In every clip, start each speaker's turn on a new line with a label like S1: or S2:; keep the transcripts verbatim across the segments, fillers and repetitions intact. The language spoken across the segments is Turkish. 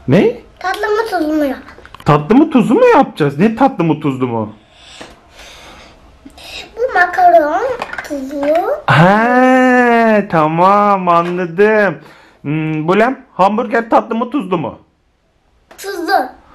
S1: Ne?
S2: Tatlı mı tuzlu mu yap?
S1: Tatlı mı tuzlu mu yapacağız? Ne tatlı mı tuzlu mu?
S2: Bu makaron tuzlu.
S1: He, tamam anladım. Hmm, Bulem, hamburger tatlı mı tuzlu mu?
S2: Tuzlu.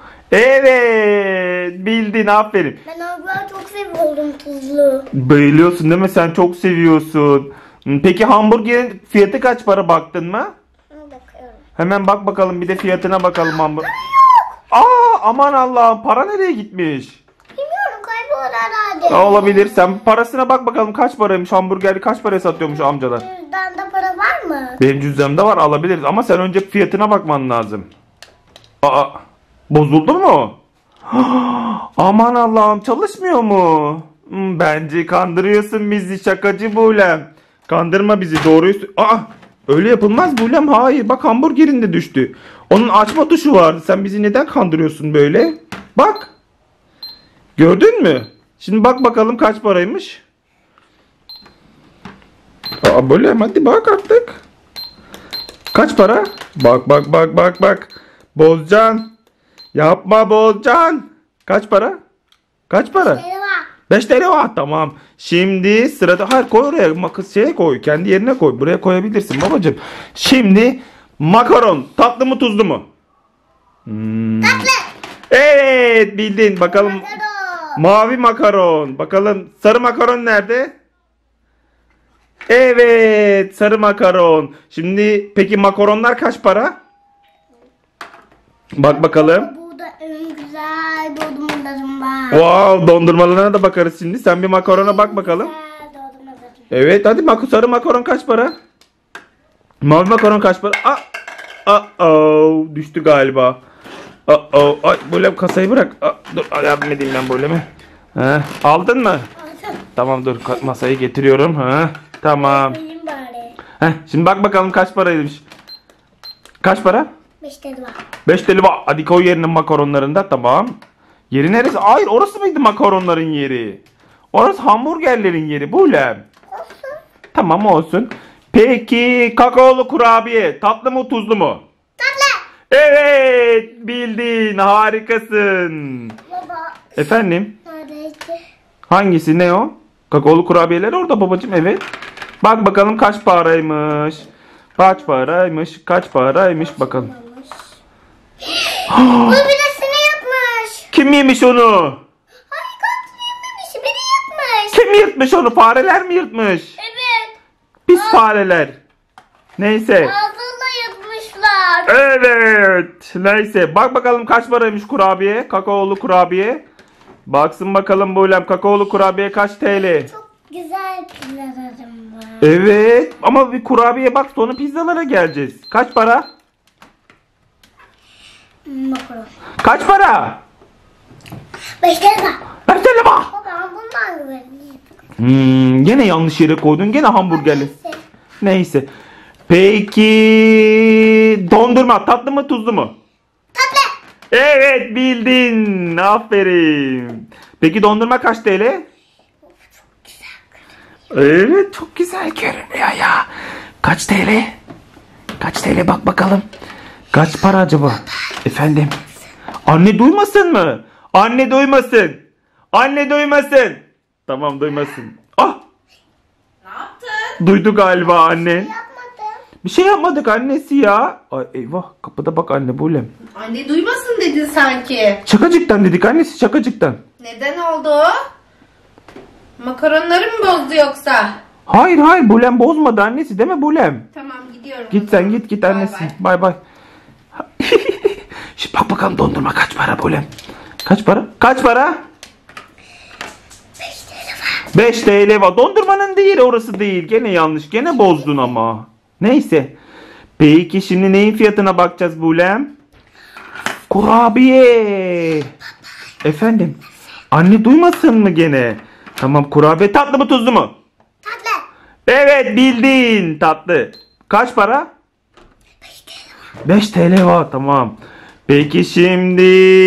S1: Evet, bildin, aferin.
S2: Ben hamburger çok seviyorum tuzlu.
S1: Bayılıyorsun değil mi? Sen çok seviyorsun. Hmm, Peki hamburgerin fiyatı kaç para, baktın mı?
S2: Bakıyorum.
S1: Hemen bak bakalım, bir de fiyatına bakalım hamburger. Aa, aman Allah'ım, para nereye gitmiş?
S2: Bilmiyorum, kayboldu herhalde.
S1: Olabilir. Sen parasına bak bakalım, kaç paraymış hamburgeri, kaç paraya satıyormuş amcalar.
S2: Cüzdanda para var mı?
S1: Benim cüzdanımda var, alabiliriz ama sen önce fiyatına bakman lazım. Aa, bozuldu mu? Aman Allah'ım, çalışmıyor mu? Hmm, Bence kandırıyorsun bizi şakacı Bulem. Kandırma bizi, doğruyu sö- Aa, öyle yapılmaz Bulem, hayır, bak hamburgerin de düştü. Onun açma tuşu vardı, sen bizi neden kandırıyorsun böyle? Bak. Gördün mü? Şimdi bak bakalım kaç paraymış. Aa, Bulem, hadi bak artık. Kaç para? Bak bak bak bak bak. Bozcan. Yapma Bozcan. Kaç para? Kaç para?
S2: Merhaba.
S1: beş T L var, tamam. Şimdi sırada, hayır, koy oraya, makas şeye koy, kendi yerine koy, buraya koyabilirsin babacığım. Şimdi makaron tatlı mı tuzlu mu? Hmm.
S2: Tatlı.
S1: Evet, bildin. Bakalım,
S2: Makaron.
S1: mavi makaron, bakalım sarı makaron nerede? Evet, sarı makaron. Şimdi peki makaronlar kaç para? Bak bakalım.
S2: Burada en güzel dondurmalarım var.
S1: Wow, dondurmalarına da bakarız şimdi. Sen bir makarona bak bakalım.
S2: Güzel dondurmalarım.
S1: Evet, hadi mak sarı makaron kaç para? Mavi makaron kaç para? Aa, aa, oh, düştü galiba. Aa, oh, ay, böyle kasayı bırak. Aa, dur, yardım edeyim ben böyle mi? Heh, aldın mı?
S2: Aldım.
S1: Tamam, dur, ka- masayı getiriyorum. Ha, tamam.
S2: Koyayım bari.
S1: Heh, şimdi bak bakalım kaç paraymış. Kaç para?
S2: Beş tane var.
S1: beş T L var. Hadi koy yerine makaronlarında, tamam. Yeri neresi? Hayır, orası mıydı makaronların yeri? Orası hamburgerlerin yeri Bulem.
S2: Olsun.
S1: Tamam, olsun. Peki kakaolu kurabiye tatlı mı tuzlu mu?
S2: Tatlı.
S1: Evet, bildin, harikasın.
S2: Baba.
S1: Efendim,
S2: Neredeydi?
S1: hangisi, ne o? Kakaolu kurabiyeler orada babacığım, evet. Bak bakalım kaç paraymış. Kaç paraymış, kaç paraymış bakalım.
S2: Bu birisini yapmış.
S1: Kim yemiş onu?
S2: Ay, kaç yememiş. Biri yapmış.
S1: Kim yırtmış onu? Fareler mi yırtmış?
S2: Evet.
S1: Pis fareler. Neyse.
S2: Ağzıyla yapmışlar.
S1: Evet. Neyse. Bak bakalım kaç paraymış kurabiye. Kakaolu kurabiye. Baksın bakalım Bulem, kakaolu kurabiye kaç T L?
S2: Çok güzel pizzalarım var.
S1: Evet. Ama bir kurabiye bak, sonra pizzalara geleceğiz. Kaç para?
S2: Makaron.
S1: Kaç para?
S2: Beş tane var.
S1: Kaç T L var?
S2: Baba bundan güvenli.
S1: Hmm, gene yanlış yere koydun. Gene hamburgerli.
S2: Neyse.
S1: Neyse. Peki dondurma tatlı mı tuzlu mu?
S2: Tatlı.
S1: Evet, bildin. Aferin. Peki dondurma kaç T L? Evet, çok güzel görünüyor ya. Kaç T L? Kaç T L, bak bakalım. Kaç para acaba? Efendim? Anne duymasın mı? Anne duymasın. Anne duymasın. Tamam, duymasın. Ah!
S3: Ne yaptın?
S1: Duydu galiba anne.
S2: Yapmadım.
S1: Bir şey yapmadık annesi ya. Ay eyvah, kapıda bak anne Bulem.
S3: Anne duymasın dedin sanki.
S1: Şakacıktan dedik annesi, şakacıktan.
S3: Neden oldu o? Makaronları mı bozdu yoksa?
S1: Hayır hayır, Bulem bozmadı annesi, değil mi Bulem?
S3: Tamam, gidiyorum.
S1: Git
S3: o
S1: sen,
S3: zaman.
S1: git git
S3: Bay
S1: annesi.
S3: bay.
S1: Bay bay. Şimdi bak bakalım dondurma kaç para Bulem? Kaç para? Kaç para? beş T L var. Dondurmanın değil, orası değil. Gene yanlış. Gene bozdun ama. Neyse. Peki şimdi neyin fiyatına bakacağız Bulem? Kurabiye. Efendim? Anne duymasın mı gene? Tamam, kurabiye tatlı mı tuzlu mu?
S2: Tatlı.
S1: Evet, bildin, tatlı. Kaç para? beş T L var, tamam. Peki şimdi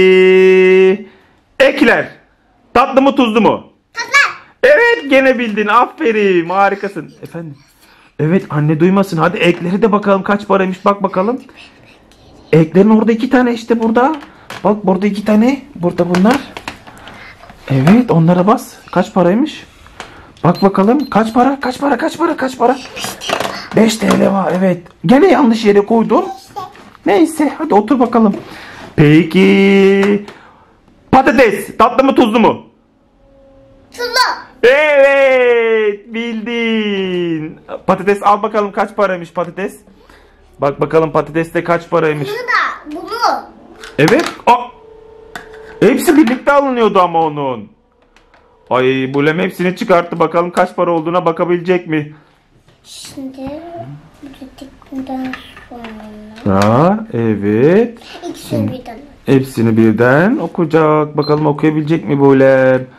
S1: ekler. Tatlı mı tuzlu mu?
S2: Tatlı.
S1: Evet, gene bildin, aferin, harikasın. Efendim? Evet, anne duymasın, hadi ekleri de bakalım kaç paraymış, bak bakalım. Eklerin orada iki tane işte burada. Bak burada iki tane. Burada bunlar. Evet onlara bas. Kaç paraymış? Bak bakalım kaç para kaç para kaç para kaç para? beş T L var evet. Gene yanlış yere koydum. Neyse hadi otur bakalım. Peki. Patates tatlı mı tuzlu mu?
S2: Tuzlu.
S1: Evet bildin. Patates al bakalım kaç paraymış patates. Bak bakalım patateste kaç paraymış.
S2: Bunu da bunu.
S1: Evet. Aa, hepsi birlikte alınıyordu ama onun. Ay Bulem hepsini çıkarttı bakalım kaç para olduğuna bakabilecek mi?
S2: Şimdi bundan sonra.
S1: Ha, evet.
S2: İkisini birden.
S1: Hepsini birden okuyacak. Bakalım okuyabilecek mi Bulem?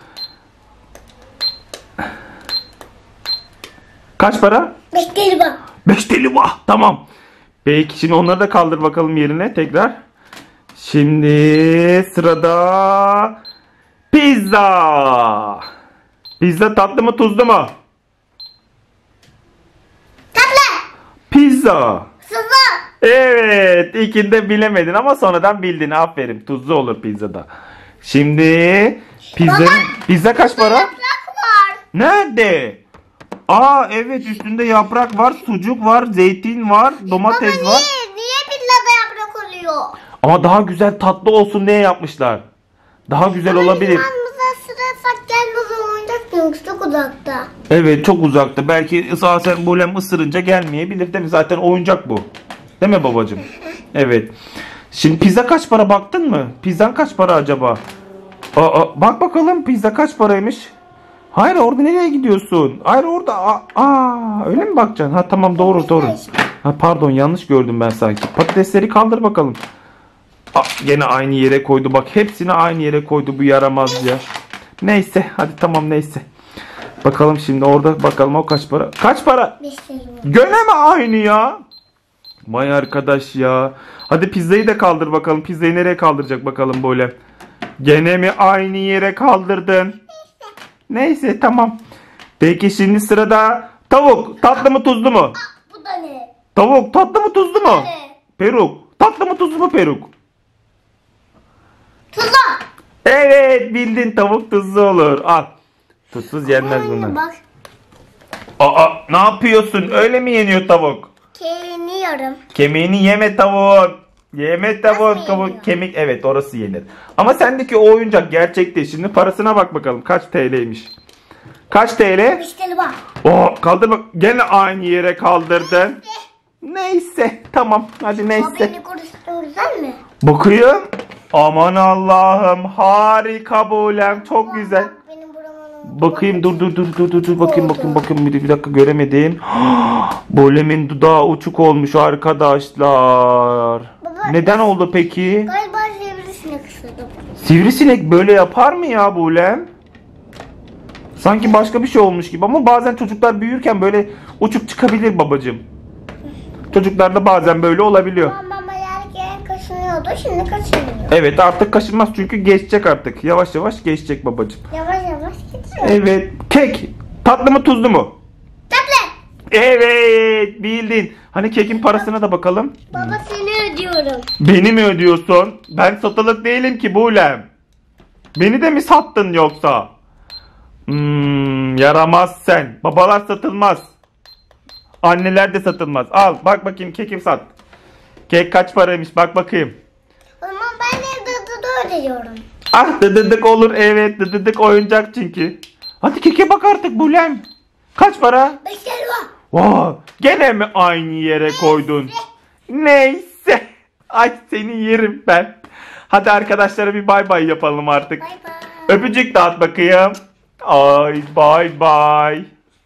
S1: Kaç para?
S2: Beş değil bak.
S1: beş T L vah. Tamam. Peki şimdi onları da kaldır bakalım yerine tekrar. Şimdi sırada pizza. Pizza tatlı mı tuzlu mu?
S2: Tatlı.
S1: Pizza.
S2: Tuzlu.
S1: Evet, ikini de bilemedin ama sonradan bildin. Aferin. Tuzlu olur pizzada. Şimdi pizza pizza kaç para?
S2: Yaprak var.
S1: Nerede? Aa evet üstünde yaprak var, sucuk var, zeytin var, domates
S2: Baba
S1: var.
S2: niye? Niye pillada yaprak oluyor?
S1: Ama daha güzel tatlı olsun diye yapmışlar. Daha güzel olabilir.
S2: Limanımıza sırarsak gelmez oyuncak çünkü çok uzakta.
S1: Evet çok uzakta. Belki sen Bulem ısırınca gelmeyebilir değil mi? Zaten oyuncak bu. Değil mi babacığım? Evet. Şimdi pizza kaç para baktın mı? Pizzan kaç para acaba? Aa, bak bakalım pizza kaç paraymış? Hayır orada nereye gidiyorsun? Hayır orada. Aa, aa, öyle mi bakacaksın? Ha tamam doğru doğru. Ha pardon yanlış gördüm ben sanki. Patatesleri kaldır bakalım. Aa, gene aynı yere koydu. Bak hepsini aynı yere koydu bu yaramaz ya. Neyse hadi tamam neyse. Bakalım şimdi orada bakalım o kaç para? Kaç para?
S2: Beş değil mi?
S1: Gene mi aynı ya? Vay arkadaş ya. Hadi pizzayı da kaldır bakalım. Pizzayı nereye kaldıracak bakalım böyle. Gene mi aynı yere kaldırdın? Neyse tamam. Peki şimdi sırada tavuk. Tatlı mı tuzlu mu?
S2: Bu da ne?
S1: Tavuk tatlı mı tuzlu mu?
S2: Ne?
S1: Peruk. Tatlı mı tuzlu mu peruk?
S2: Tuzlu.
S1: Evet bildin tavuk tuzlu olur. Al. Tuzsuz yenmez
S2: Anne
S1: bunlar.
S2: bak.
S1: Aa ne yapıyorsun? Öyle mi yeniyor tavuk?
S2: Kemiyorum.
S1: Kemiğini yeme tavuk. Yeme tavuk.
S2: Nasıl
S1: Tavuk
S2: yeniyor?
S1: kemik evet orası yenir. Ama sendeki o oyuncak gerçek değil. Şimdi parasına bak bakalım kaç T L'ymiş. Kaç T L?
S2: Beş değil bak.
S1: Oo kaldır bak. Gene aynı yere kaldırdın. Neyse tamam hadi
S2: O
S1: neyse.
S2: beni konuştuğun güzel mi?
S1: Bakayım. Aman Allah'ım harika Bulem çok güzel.
S2: Bak, benim buramın.
S1: Bakayım dur dur dur dur dur dur bakayım bakayım bakayım bir, bir dakika göremedim. Bulem'in dudağı uçuk olmuş arkadaşlar.
S2: Baba,
S1: Neden oldu peki?
S2: Galiba sivrisine kısırdım.
S1: Sivrisinek böyle yapar mı ya Bulem? Sanki başka bir şey olmuş gibi ama bazen çocuklar büyürken böyle uçuk çıkabilir babacığım. Çocuklarda bazen böyle olabiliyor.
S2: Mama yerken kaşınıyordu şimdi kaşınmıyor.
S1: Evet artık kaşınmaz çünkü geçecek artık. Yavaş yavaş geçecek babacığım.
S2: Yavaş yavaş gidiyor.
S1: Evet. Kek. Tatlı mı tuzlu mu?
S2: Tatlı.
S1: Evet bildin. Hani kekin parasına da bakalım.
S2: Baba seni ödüyorum.
S1: Beni mi ödüyorsun? Ben satılık değilim ki Bulem. Beni de mi sattın yoksa? Hmm, yaramaz sen. Babalar satılmaz. Anneler de satılmaz. Al bak bakayım kekim sat. Kek kaç paraymış bak bakayım.
S2: O zaman ben de dıdıdı ödüyorum.
S1: Ah dıdıdık olur evet dıdıdık oyuncak çünkü. Hadi keke bak artık Bulem. Kaç para?
S2: Beş elma.
S1: Vaa, gene mi aynı yere koydun? Neyse. Ay seni yerim ben. Hadi arkadaşlara bir bay bay yapalım artık.
S2: Bay bay.
S1: Öpücük dağıt bakayım. Ay bay bay.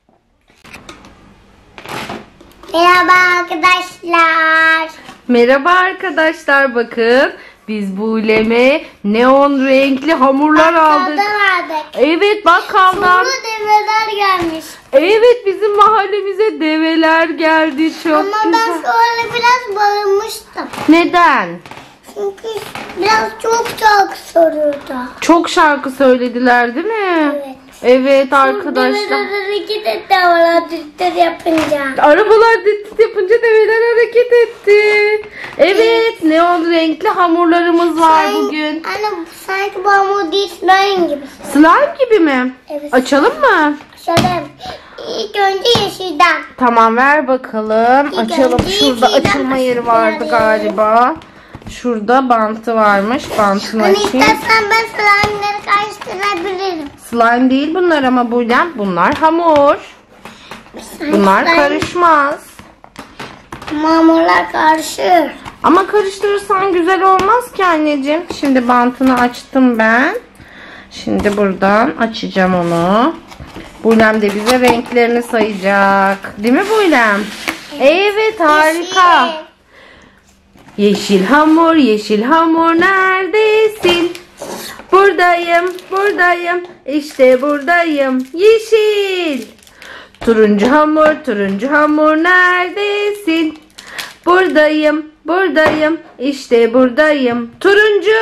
S2: Merhaba arkadaşlar.
S3: Merhaba arkadaşlar bakın. Biz Bulem'e neon renkli hamurlar aldık.
S2: Bakkalda verdik.
S3: Evet bakkaldan.
S2: Sonra develer gelmiş.
S3: Evet bizim mahallemize develer geldi. Çok
S2: Ama ben
S3: güzel.
S2: sonra biraz bağırmıştım.
S3: Neden?
S2: Çünkü biraz çok çok soruyordu.
S3: Çok şarkı söylediler değil mi?
S2: Evet.
S3: Evet arkadaşlar.
S2: Develer hareket etti havalar düttür yapınca.
S3: Arabalar dit yapınca develer hareket etti. Evet, neon renkli hamurlarımız var
S2: Sanki-
S3: bugün.
S2: Anne bu sanki bu hamur değil slime gibi.
S3: Slime gibi mi?
S2: Evet.
S3: Açalım mı?
S2: Şöyle ilk önce yeşilden.
S3: Tamam, ver bakalım.
S2: İlk
S3: Açalım.
S2: önce
S3: Şurada
S2: şeyden
S3: açılma yeri vardı
S2: başlayalım.
S3: galiba. Şurada bantı varmış. Bantını
S2: Hani
S3: açayım.
S2: istersen ben slime'ları karıştırabilirim.
S3: Slime değil bunlar ama Bulem. Bunlar hamur. Bunlar
S2: Slime-
S3: karışmaz.
S2: Hamurlar karışır.
S3: Ama karıştırırsan güzel olmaz ki anneciğim. Şimdi bantını açtım ben. Şimdi buradan açacağım onu. Bulem de bize renklerini sayacak. Değil mi Bulem? Evet, harika.
S2: Yeşil.
S3: Yeşil hamur, yeşil hamur neredesin? Buradayım, buradayım, işte buradayım. Yeşil. Turuncu hamur, turuncu hamur neredesin? Buradayım, buradayım, işte buradayım. Turuncu.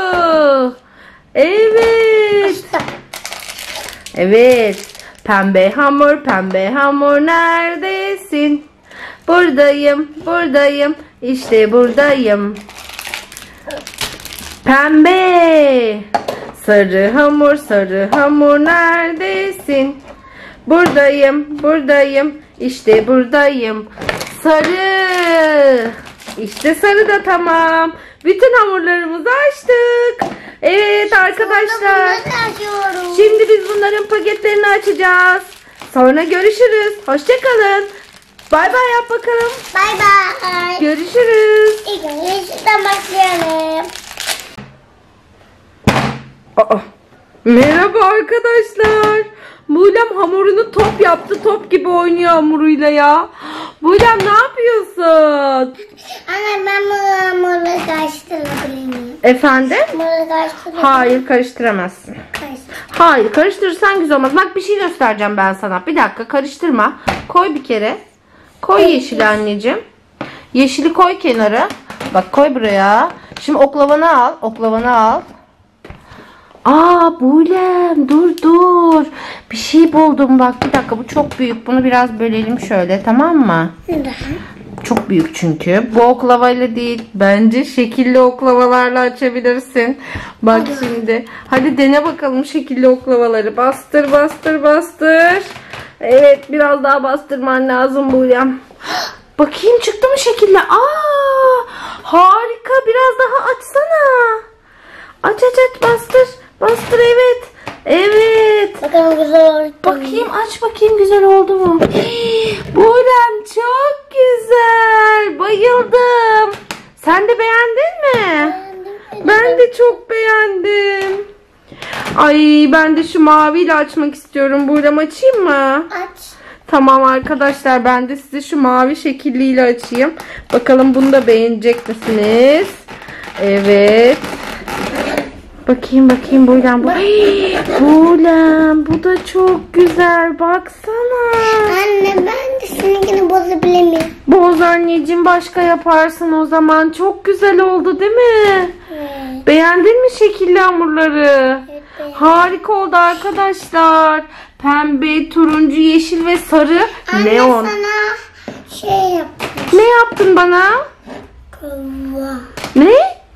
S3: Evet. Evet. Pembe hamur, pembe hamur neredesin? Buradayım, buradayım, işte buradayım. Pembe. Sarı hamur, sarı hamur neredesin? Buradayım, buradayım, işte buradayım. Sarı. İşte sarı da tamam. Bütün hamurlarımızı açtık. Evet arkadaşlar.
S2: Bunları açıyorum.
S3: Şimdi biz bunların paketlerini açacağız. Sonra görüşürüz. Hoşçakalın. Bay bay yap bakalım.
S2: Bay bay.
S3: Görüşürüz.
S2: İlk önce yeşilden başlayalım.
S3: Aa, merhaba arkadaşlar. Bulem hamurunu top yaptı. Top gibi oynuyor hamuruyla ya. Bulem ne yapıyorsun?
S2: Anne ben bu hamurları karıştırabilir miyim?
S3: Efendim?
S2: Hamurları karıştırabilir
S3: Hayır, karıştıramazsın.
S2: Karıştır.
S3: Hayır, karıştırırsan güzel olmaz. Bak bir şey göstereceğim ben sana. Bir dakika, karıştırma. Koy bir kere. Koy yeşili anneciğim. Yeşili koy kenara. Bak koy buraya. Şimdi oklavanı al. Oklavanı al. Aa Bulem, dur dur. Bir şey buldum bak. Bir dakika, bu çok büyük. Bunu biraz bölelim şöyle, tamam mı?
S2: Neden?
S3: Çok büyük çünkü. Bu oklavayla değil. Bence şekilli oklavalarla açabilirsin. Bak şimdi. Hadi dene bakalım şekilli oklavaları. Bastır bastır bastır. Evet, biraz daha bastırman lazım Bulem. Bakayım çıktı mı şekilli? Aa, harika. Biraz daha açsana. Aç aç aç, bastır. Bastır, evet. Evet.
S2: Bakalım güzel oldu.
S3: Bakayım, aç bakayım güzel oldu mu? Bulem çok güzel. Bayıldım. Sen de beğendin mi? Ben de çok beğendim. Ay, ben de şu maviyle açmak istiyorum. Bulem, açayım mı?
S2: Aç.
S3: Tamam arkadaşlar, ben de size şu mavi şekilliyle açayım. Bakalım bunu da beğenecek misiniz? Evet. Bakayım bakayım Bulem. Bu... Bulem, bu da çok güzel. Baksana.
S2: Anne ben de seninkini bozabilir miyim?
S3: Boz anneciğim, başka yaparsın o zaman. Çok güzel oldu değil mi?
S2: Evet.
S3: Beğendin mi şekilli hamurları?
S2: Evet, beğendim.
S3: Harika oldu arkadaşlar. Pembe, turuncu, yeşil ve sarı.
S2: Anne
S3: Neon.
S2: sana şey yaptım.
S3: Ne yaptın bana?
S2: Kova.
S3: Ne?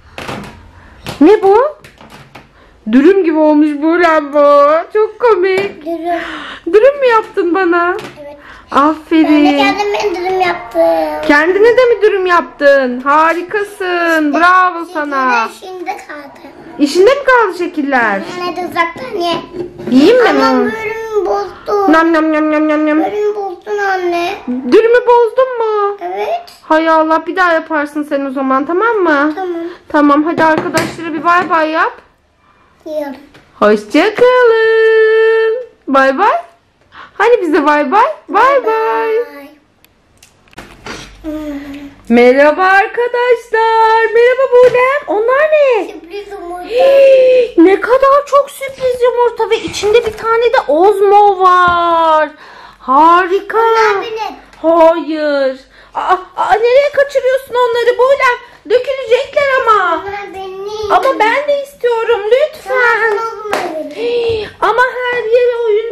S3: Ne bu? Dürüm gibi olmuş Bulem bu. Çok komik.
S2: Dürüm.
S3: Dürüm mü yaptın bana?
S2: Evet.
S3: Aferin.
S2: Ben de kendime dürüm yaptım.
S3: Kendine de mi dürüm yaptın? Harikasın. Bravo sana.
S2: Şimdi şimdi kaldı.
S3: İşinde mi kaldı şekiller?
S2: Anne de uzaktan ye.
S3: Yiyeyim mi?
S2: Ama
S3: Nam
S2: bölümü bozdun.
S3: nam nam nam nam nam. nam.
S2: Bölümü bozdun anne.
S3: Dürümü bozdun mu?
S2: Evet.
S3: Hay Allah, bir daha yaparsın sen o zaman, tamam mı?
S2: Tamam.
S3: Tamam, hadi arkadaşlara bir bay bay yap.
S2: Yiyorum.
S3: Hoşçakalın. Bay bay. Hani bize bay bay. Bay bay.
S2: Bye.
S3: Merhaba arkadaşlar. Merhaba Bulem. Onlar ne?
S2: Sürpriz yumurta.
S3: Hii, ne kadar çok sürpriz yumurta ve içinde bir tane de Ozmo var. Harika.
S2: Bunlar benim.
S3: Hayır. Aa, aa, nereye kaçırıyorsun onları Bulem? Dökülecekler ama.
S2: Bunlar benim.
S3: Ama ben de istiyorum lütfen.
S2: Tamam, bunlar benim.
S3: Hii, ama her yere oyun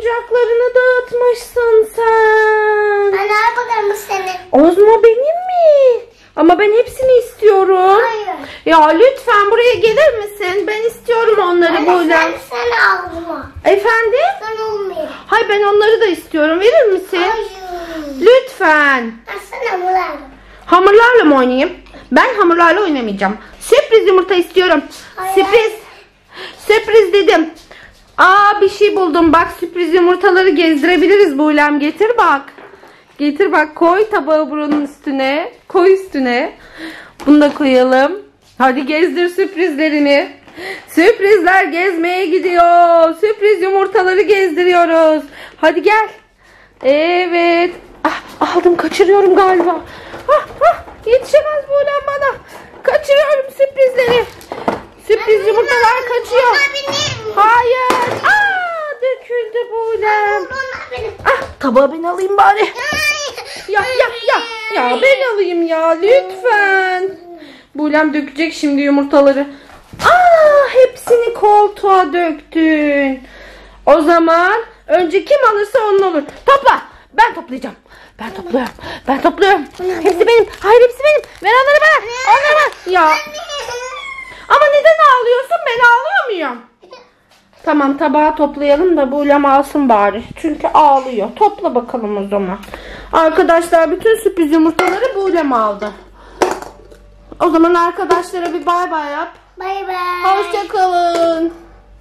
S3: Ya lütfen buraya gelir misin? Ben istiyorum onları
S2: Anne,
S3: Buğlem.
S2: sen, sen alma.
S3: Efendim?
S2: Sen olmuyor.
S3: Hayır, ben onları da istiyorum. Verir misin?
S2: Hayır.
S3: Lütfen.
S2: Ben sana bularım.
S3: Hamurlarla mı oynayayım? Ben hamurlarla oynamayacağım. Sürpriz yumurta istiyorum.
S2: Hayır.
S3: Sürpriz. Sürpriz dedim. Aa, bir şey buldum. Bak, sürpriz yumurtaları gezdirebiliriz Buğlem. Getir bak. Getir bak, koy tabağı buranın üstüne. Koy üstüne. Bunu da koyalım. Hadi gezdir sürprizlerini. Sürprizler gezmeye gidiyor. Sürpriz yumurtaları gezdiriyoruz. Hadi gel. Evet. Ah, aldım, kaçırıyorum galiba. Ah, ah, yetişemez Buğlem bana. Kaçırıyorum sürprizleri. Sürpriz yumurtalar kaçıyor.
S2: Bunlar benim.
S3: Hayır. Aa, döküldü Buğlem.
S2: Bunlar benim.
S3: Ah, tabağı ben alayım bari. Ya ya ya. Ya ben alayım ya, lütfen. Buğlem dökecek şimdi yumurtaları. Aa, hepsini koltuğa döktün. O zaman önce kim alırsa onun olur. Topla. Ben toplayacağım. Ben topluyorum. Ben topluyorum. Hepsi benim. Hayır, hepsi benim. Ver onları bana. Onları bana. Ya. Ama neden ağlıyorsun? Ben ağlıyor muyum? Tamam, tabağı toplayalım da Buğlem alsın bari. Çünkü ağlıyor. Topla bakalım o zaman. Arkadaşlar, bütün sürpriz yumurtaları Buğlem aldı. O zaman arkadaşlara bir bay bay yap.
S2: Bay bay.
S3: Hoşça kalın.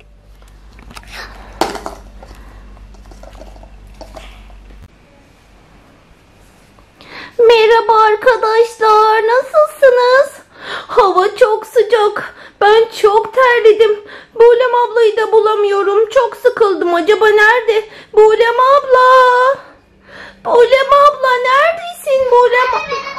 S3: Merhaba arkadaşlar, nasılsınız? Hava çok sıcak. Ben çok terledim. Buğlem ablayı da bulamıyorum. Çok sıkıldım. Acaba nerede? Buğlem abla. Buğlem abla, neredesin Buğlem?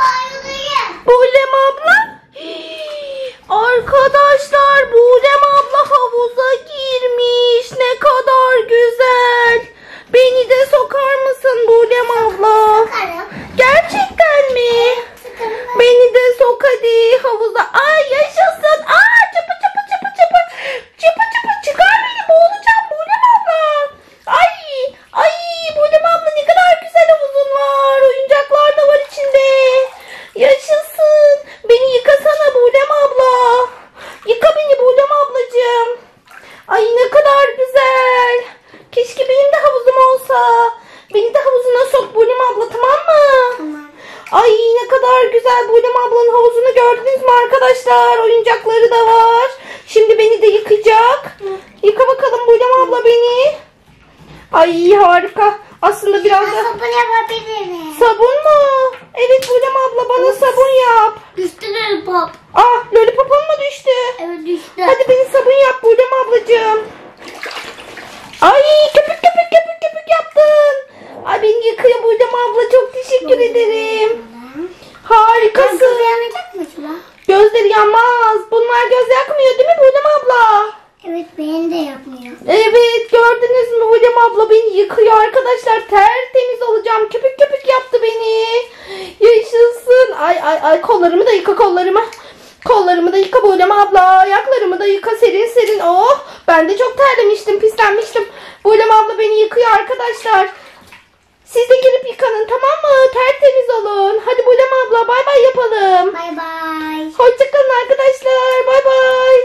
S3: Buğlem abla. Hii, arkadaşlar, Buğlem abla havuza girmiş. Ne kadar güzel. Beni de sokar mısın Buğlem abla? Gerçekten mi? Beni de sok hadi havuza. Ay, yaşasın. Aa, çıpı çıpı çıpı çıpı. Çıpı çıpı çıkar beni, boğulacağım Buğlem abla. Ay, ay Buğlem abla, ne kadar güzel havuzun var. Oyuncaklar da var içinde. Yaşasın. Beni yıkasana Buğlem abla. Yıka beni Buğlem ablacığım. Ay, ne kadar güzel. Keşke benim de havuzum olsa. Beni de havuzuna sok Buğlem abla, tamam mı?
S2: Tamam.
S3: Ay, ne kadar güzel. Buğlem ablanın havuzunu gördünüz mü arkadaşlar? Oyuncakları da var. Şimdi beni de yıkayacak. Yıka bakalım Buğlem abla beni. Ay, harika. Aslında biraz da
S2: Sabun yapabilirim.
S3: sabun mu? Evet Buğlem abla, bana sabun yap.
S2: Düştü lollipop.
S3: Ah, lollipopum mu düştü?
S2: Evet, düştü.
S3: Hadi beni sabun yap Buğlem ablacığım. Ay, köpük köpük köpük köpük yaptın. Ay, beni yıkıyor Buğlem abla, çok teşekkür ederim. Harikasın.
S2: Gözleri yanacak mı şuna?
S3: Gözleri yanmaz. Bunlar göz yakmıyor değil mi Buğlem abla?
S2: Evet, beni de yapmıyor.
S3: Evet, gördünüz mü Buğlem abla beni yıkıyor arkadaşlar. Tertemiz olacağım. Köpük köpük yaptı beni. Yaşasın. Ay ay ay, kollarımı da yıka, kollarımı. Kollarımı da yıka Buğlem abla. Ayaklarımı da yıka serin serin. Oh, ben de çok terlemiştim, pislenmiştim. Buğlem abla beni yıkıyor arkadaşlar. Siz de gelip yıkanın, tamam mı? Tertemiz olun. Hadi Buğlem abla, bay bay yapalım.
S2: Bay bay.
S3: Hoşçakalın arkadaşlar. Bay bay.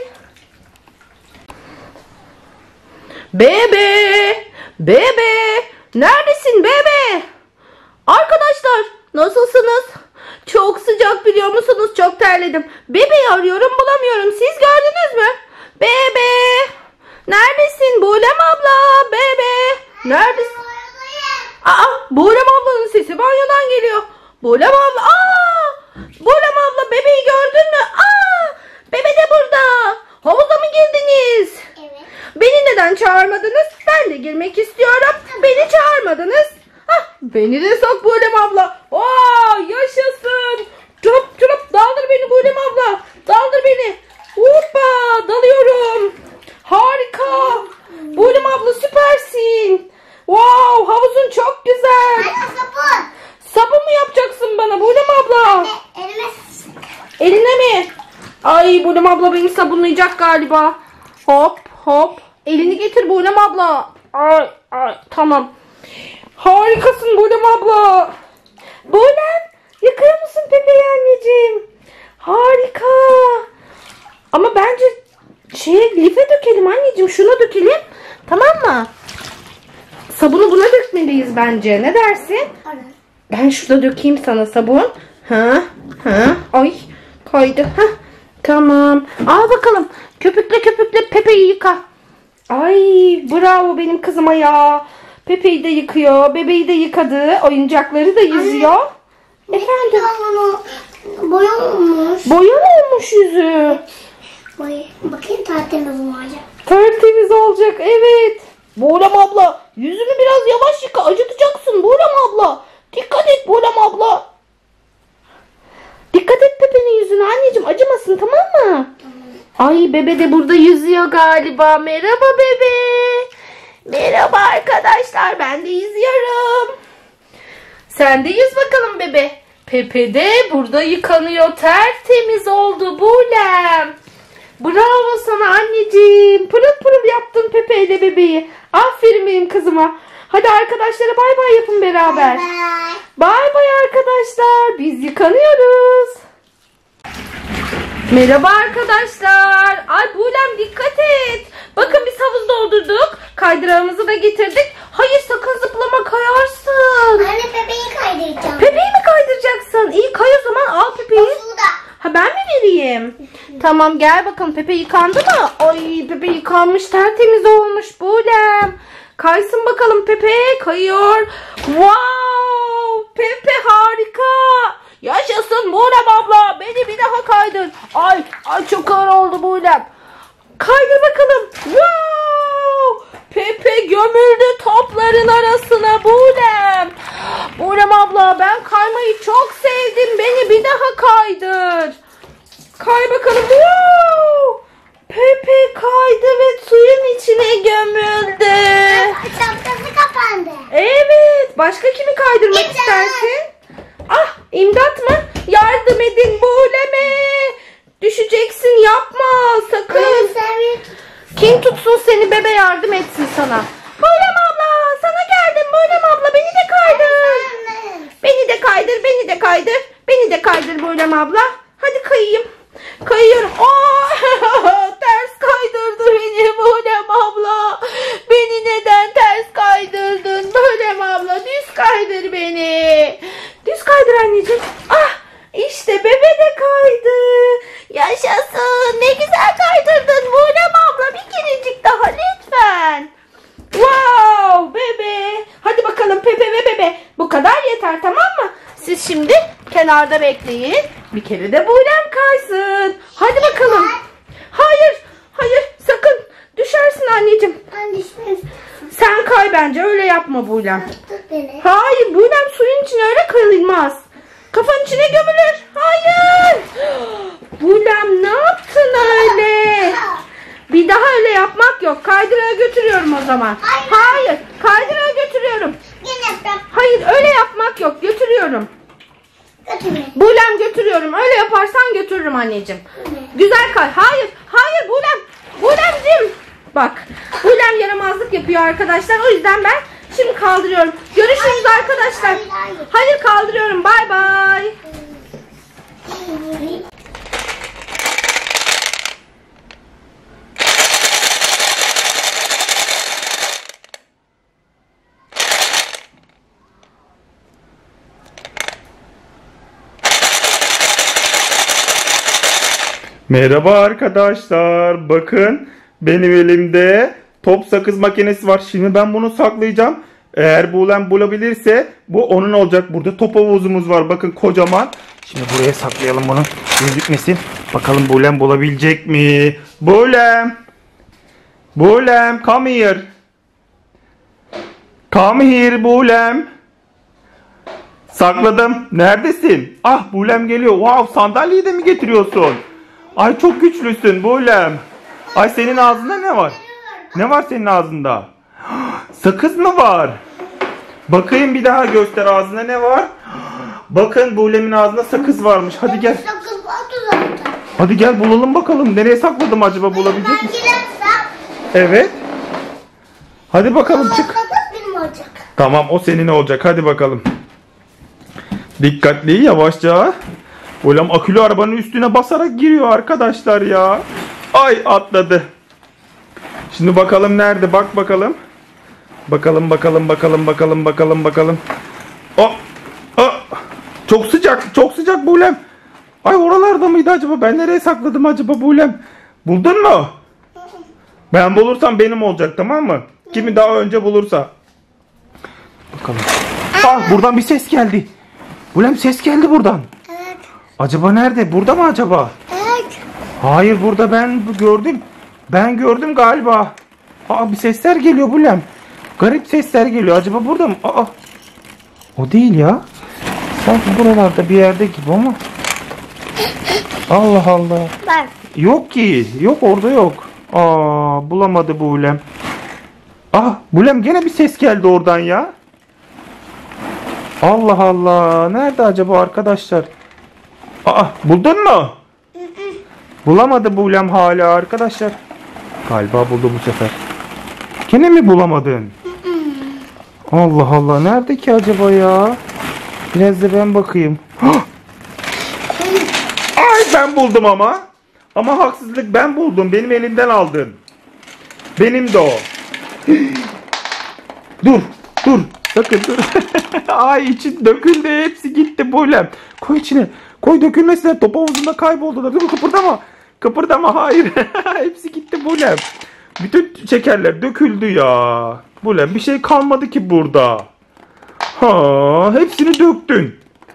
S3: Bebe. Bebe. Neredesin bebe? Arkadaşlar, nasılsınız? Çok sıcak, biliyor musunuz? Çok terledim. Bebeği arıyorum, bulamıyorum. Siz gördünüz mü? Bebe. Neredesin Buğlem abla? Bebe. Neredesin? Aa, Buğlem ablanın sesi banyodan geliyor. Buğlem abla. Aa! Buğlem abla, bebeği gördün mü? Aa! Bebe de burada. Havuza mı girdiniz?
S2: Evet.
S3: Beni neden çağırmadınız? Ben de girmek istiyorum. Beni çağırmadınız. Hah, beni de sok Buğlem abla. Aa, yaşasın. Çırp çırp daldır beni Buğlem abla. Daldır beni. Hoppa, dalıyorum. Harika. Buğlem abla, süpersin. Wow, havuzun çok güzel.
S2: Anne, sabun.
S3: Sabun mu yapacaksın bana Buğlem abla?
S2: Anne, elime sık.
S3: Eline mi? Ay, Buğlem abla beni sabunlayacak galiba. Hop hop. Elini getir Buğlem abla. Ay ay, tamam. Harikasın Buğlem abla. Buğlem, yıkıyor musun Pepe'yi anneciğim? Harika. Ama bence şeye life dökelim anneciğim. Şuna dökelim. Tamam mı? Sabunu buna dökmeliyiz bence. Ne dersin? Ben şurada dökeyim sana sabun. Ha, ha. Ay kaydı. Ha. Tamam. Al bakalım. Köpükle köpükle Pepe'yi yıka. Ay bravo benim kızıma ya. Pepe'yi de yıkıyor. Bebeği de yıkadı. Oyuncakları da yüzüyor. Efendim?
S2: Boya olmuş.
S3: Boya mı olmuş yüzü?
S2: Boya. Bakayım tertemiz mi olacak?
S3: Tertemiz olacak evet. Buğrem abla yüzünü biraz yavaş yıka. Acıtacaksın Buğrem abla. Dikkat et Buğrem abla. Dikkat et Pepe'nin yüzüne anneciğim, acımasın, tamam mı? Ay bebe de burada yüzüyor galiba. Merhaba bebe. Merhaba arkadaşlar, ben de yüzüyorum. Sen de yüz bakalım bebe. Pepe de burada yıkanıyor. Tertemiz oldu Buğlem. Bravo sana anneciğim. Pırıl pırıl yaptın Pepe ile bebeği. Aferin benim kızıma. Hadi arkadaşlara bay bay yapın beraber. Bay bay arkadaşlar. Biz yıkanıyoruz. Merhaba arkadaşlar. Ay Buğlem dikkat et. Bakın biz havuz doldurduk. Kaydırağımızı da getirdik. Hayır sakın zıplama, kayarsın.
S2: Anne bebeği kaydıracağım.
S3: Bebeği mi kaydıracaksın? İyi kay o zaman, al Pepe'yi.
S2: Suda.
S3: Ha ben mi vereyim? Tamam gel bakalım, Pepe yıkandı mı? Ay Pepe yıkanmış, tertemiz olmuş Buğlem. Kaysın bakalım Pepe, kayıyor. Wow, Pepe harika. Yaşasın Buğlem abla, beni bir daha kaydır. Ay ay çok ağır oldu Buğlem. Kaydır bakalım. Wow, Pepe gömüldü topların arasına Buğlem. Buğlem abla ben kaymayı çok sevdim, beni bir daha kaydır. Kay bakalım. Wow, Pepe kaydı ve suyun içine gömüldü.
S2: Şapkası kapandı.
S3: Evet. Başka kimi kaydırmak
S2: İmdat.
S3: istersin? Ah, imdat mı? Yardım edin Buğlem'e. Düşeceksin, yapma sakın.
S2: Anne sen bir tut.
S3: Kim tutsun seni, bebe yardım etsin sana. Buğlem abla sana geldim. Buğlem abla beni de kaydır.
S2: Anne.
S3: Beni de kaydır, beni de kaydır. Beni de kaydır Buğlem abla. Hadi kayayım. Kayıyorum. Aa, ters kaydırdı beni Buğlem abla. Beni neden ters kaydırdın Buğlem abla? Düz kaydır beni. Düz kaydır anneciğim. Ah, işte bebe de kaydı. Yaşasın. Ne güzel kaydırdın Buğlem abla. Bir kerecik daha lütfen. Wow bebe. Hadi bakalım Pepe ve bebe. Bu kadar yeter, tamam mı? Siz şimdi kenarda bekleyin. Bir kere de Buğlem kaysın. Hadi bakalım. Hayır. Hayır. Sakın. Düşersin anneciğim.
S2: Ben düşmüyorsun.
S3: Sen kay bence. Öyle yapma Buğlem.
S2: Tut beni.
S3: Hayır. Buğlem suyun içine öyle kayılmaz. Kafanın içine gömülür. Hayır. Buğlem ne yaptın öyle? Bir daha öyle yapmak yok. Kaydırağa götürüyorum o zaman.
S2: Hayır.
S3: Hayır. Kaydırağa götürüyorum.
S2: Yine bırak.
S3: Hayır öyle yapmak yok. Götürüyorum.
S2: Götür beni.
S3: Buğlem götürüyorum. Öyle yaparsan götürürüm anneciğim. Güzel kay. Hayır. Hayır Buğlem. Buğlemciğim. Bak. Buğlem yaramazlık yapıyor arkadaşlar. O yüzden ben şimdi kaldırıyorum. Görüşürüz
S2: Hayır,
S3: arkadaşlar.
S2: hayır, hayır.
S3: Hayır kaldırıyorum. Bay bay.
S1: Merhaba arkadaşlar. Bakın benim elimde top sakız makinesi var. Şimdi ben bunu saklayacağım. Eğer Buğlem bulabilirse bu onun olacak. Burada top havuzumuz var. Bakın kocaman. Şimdi buraya saklayalım bunu. Gözükmesin. Bakalım Buğlem bulabilecek mi? Buğlem. Buğlem come here. Come here Buğlem. Sakladım. Neredesin? Ah Buğlem geliyor. Wow, sandalyeyi de mi getiriyorsun? Ay çok güçlüsün Buğlem. Ay senin ağzında ne var? Ne var senin ağzında? Sakız mı var? Bakayım bir daha göster, ağzında ne var? Bakın Buğlem'in ağzında sakız varmış. Hadi gel.
S2: Sakız vardı zaten.
S1: Hadi gel bulalım bakalım. Nereye sakladım acaba, bulabilecek
S2: Ben
S1: misin?
S2: girersem
S1: Evet. Hadi bakalım çık.
S2: sakız benim olacak.
S1: Tamam, o senin olacak. Hadi bakalım. Dikkatli, yavaşça. Buğlem akülü arabanın üstüne basarak giriyor arkadaşlar ya. Ay atladı. Şimdi bakalım nerede? Bak bakalım. Bakalım bakalım bakalım bakalım bakalım bakalım. Oh, oh. Çok sıcak. Çok sıcak Bulem. Ay oralarda mıydı acaba? Ben nereye sakladım acaba Bulem? Buldun mu? Ben bulursam benim olacak, tamam mı? Kimi daha önce bulursa. Bakalım. Ah, buradan bir ses geldi. Bulem, ses geldi buradan.
S2: Evet.
S1: Acaba nerede? Burada mı acaba?
S2: Evet.
S1: Hayır, burada ben gördüm. Ben gördüm galiba. Aa, bir sesler geliyor Bulem. Garip sesler geliyor. Acaba burada mı? Aa. O değil ya. Sanki buralarda bir yerde gibi ama. Allah Allah.
S2: Bak.
S1: Yok ki. Yok, orada yok. Aa, bulamadı Bulem. Ah, Bulem gene bir ses geldi oradan ya. Allah Allah. Nerede acaba arkadaşlar? Aa, buldun mu? Bulamadı Bulem hala arkadaşlar. Galiba buldu bu sefer. Gene mi bulamadın? Allah Allah. Nerede ki acaba ya? Biraz da ben bakayım. Ay, ben buldum ama. Ama haksızlık, ben buldum. Benim elimden aldın. Benim de o. Dur. Dur. Sakın dur. Ay, için döküldü. Hepsi gitti Bulem. Koy içine. Koy, dökülmesine. Top havuzunda kayboldular. Dur, kıpırdama. Kıpırdama. Hayır. Hepsi gitti Bulem. Bütün şekerler döküldü ya. Bulem, bir şey kalmadı ki burada. Ha, hepsini döktün.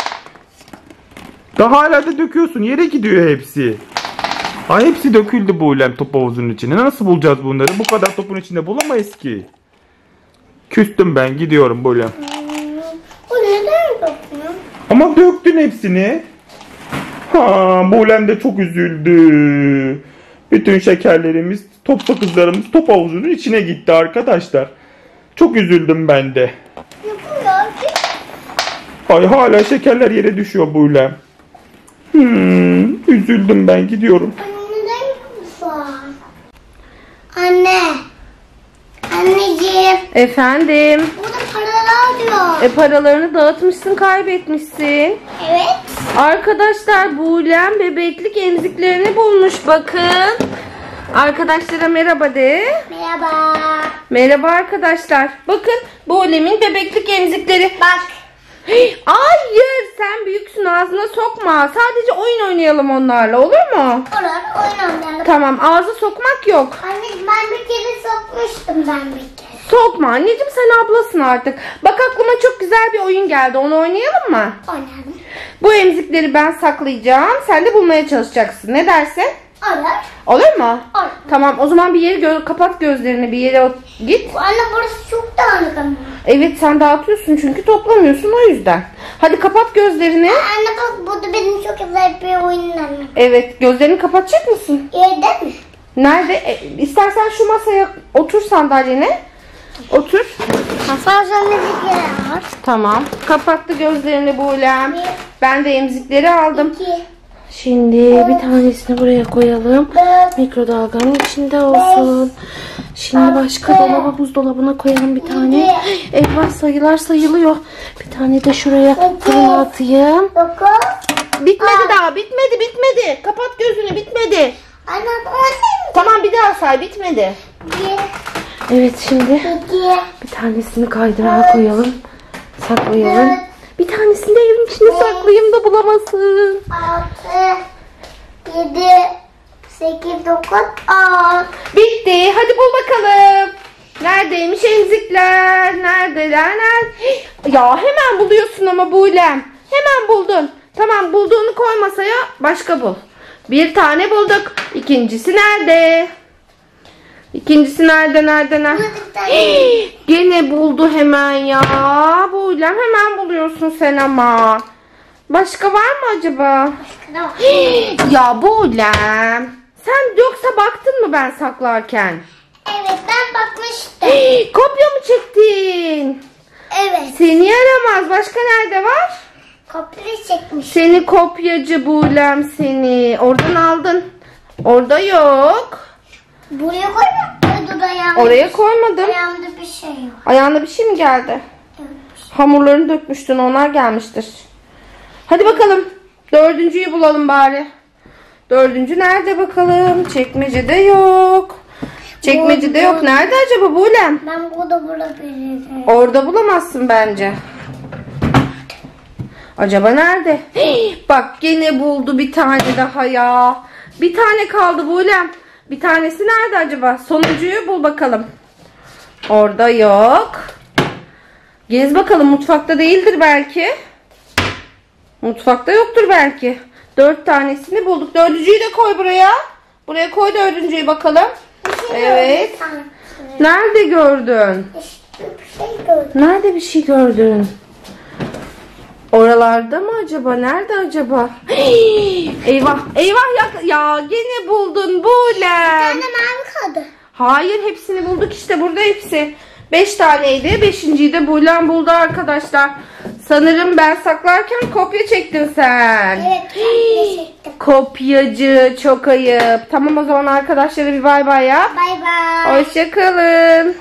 S1: Daha hala da döküyorsun. Yere gidiyor hepsi. Ay, hepsi döküldü Bulem top havuzunun içine. Nasıl bulacağız bunları? Bu kadar topun içinde bulamayız ki. Küstüm ben, gidiyorum Bulem.
S2: Bu neden dokunuyor?
S1: Ama döktün hepsini. Ha, Bulem de çok üzüldü. Bütün şekerlerimiz, top sakızlarımız top havuzunun içine gitti arkadaşlar. Çok üzüldüm ben de.
S2: Ne bu ya?
S1: Ay, hala şekerler yere düşüyor Bulem. Hmm, üzüldüm ben, gidiyorum.
S2: Neden bu var? Anne. Anneciğim.
S3: Efendim.
S2: Burada paralar diyor.
S3: E paralarını dağıtmışsın, kaybetmişsin.
S2: Evet.
S3: Arkadaşlar, Bulem bebeklik emziklerini bulmuş, bakın. Arkadaşlara merhaba de.
S2: Merhaba.
S3: Merhaba arkadaşlar. Bakın, Bulem'in bebeklik emzikleri.
S2: Bak.
S3: Hey, hayır, sen büyüksün, ağzına sokma. Sadece oyun oynayalım onlarla, olur mu?
S2: Olur, oynayalım.
S3: Tamam, ağza sokmak yok.
S2: Anneciğim, ben bir kere sokmuştum ben bir kere.
S3: Sokma anneciğim, sen ablasın artık. Bak, aklıma çok güzel bir oyun geldi, onu oynayalım mı?
S2: Oynayalım.
S3: Bu emzikleri ben saklayacağım, sen de bulmaya çalışacaksın. Ne dersin?
S2: Olur.
S3: Olur mu?
S2: Olur.
S3: Tamam, o zaman bir yere gö- kapat gözlerini, bir yere ot- git.
S2: Anne, burası çok dağınık ama.
S3: Evet, sen dağıtıyorsun çünkü toplamıyorsun, o yüzden. Hadi kapat gözlerini.
S2: Anne bak, burada benim çok güzel bir oyunum.
S3: Evet, gözlerini kapatacak mısın?
S2: Yerde mi?
S3: Nerede? E, istersen şu masaya otur, sandalyene. Otur.
S2: Masaj müzikleri var.
S3: Tamam. Kapattı gözlerini Bulem. Ben de emzikleri aldım.
S2: İki.
S3: Şimdi bir tanesini buraya koyalım.
S2: Dört.
S3: Mikrodalganın içinde olsun. Şimdi başka dolaba, buzdolabına koyalım bir tane. Eyvah, sayılar sayılıyor. Bir tane de şuraya fırına atayım.
S2: Dokuz.
S3: Bitmedi daha, bitmedi bitmedi. Kapat gözünü, bitmedi.
S2: Anne, anne.
S3: Tamam, bir daha say, bitmedi.
S2: Bir.
S3: Evet, şimdi
S2: İki.
S3: bir tanesini kaydırağa koyalım. Saklayalım.
S2: Dört.
S3: Bir tanesini de evin içine saklayayım da bulamasın.
S2: Altı. Yedi. Sekiz. Dokuz. On.
S3: Bitti. Hadi bul bakalım. Neredeymiş emzikler? Neredeler? Nerede? Ya hemen buluyorsun ama Bulem. Hemen buldun. Tamam, bulduğunu koy masaya, başka bul. Bir tane bulduk. İkincisi nerede? İkincisi nerede? Nerede? Nerede? Hii, gene buldu hemen ya. Bulem, hemen buluyorsun sen ama. Başka var mı acaba?
S2: Ne var?
S3: Hii, ya Bulem, sen yoksa baktın mı ben saklarken?
S2: Evet, ben bakmıştım.
S3: Hii, kopya mı çektin?
S2: Evet.
S3: Seni yaramaz. Başka nerede var?
S2: Kopya çekmiş.
S3: Seni kopyacı Bulem, seni. Oradan aldın. Orada yok.
S2: Buraya koyma. Orada da ayağımda,
S3: Oraya koymadım.
S2: ayağımda bir şey yok.
S3: Ayağına bir şey mi geldi?
S2: Evet.
S3: Hamurlarını dökmüştün, onlar gelmiştir. Hadi bakalım. Dördüncüyü bulalım bari. Dördüncü nerede bakalım? Çekmecede yok. Çekmecede yok. Nerede acaba Buğlem?
S2: Ben burada bulabilirim.
S3: Orada bulamazsın bence. Acaba nerede? Hii, bak gene buldu bir tane daha ya. Bir tane kaldı Buğlem. Bir tanesi nerede acaba? Sonuncuyu bul bakalım. Orada yok. Gez bakalım, mutfakta değildir belki. Mutfakta yoktur belki. Dört tanesini bulduk. Dördüncüyü de koy buraya. Buraya koy dördüncüyü bakalım. Evet. Nerede gördün?
S2: İşte bir şey gördüm.
S3: Nerede bir şey gördün? Oralarda mı acaba? Nerede acaba? Hii, eyvah. Eyvah ya, ya gene buldun Buğlem.
S2: Bir tane mavi kaldı.
S3: Hayır, hepsini bulduk işte, burada hepsi. Beş taneydi. Beşinciyi de Buğlem buldu arkadaşlar. Sanırım ben saklarken kopya çektin sen.
S2: Evet, kopya çektim.
S3: Kopyacı, çok ayıp. Tamam, o zaman arkadaşlara bir bay bay ya.
S2: Bay bay.
S3: Hoşçakalın.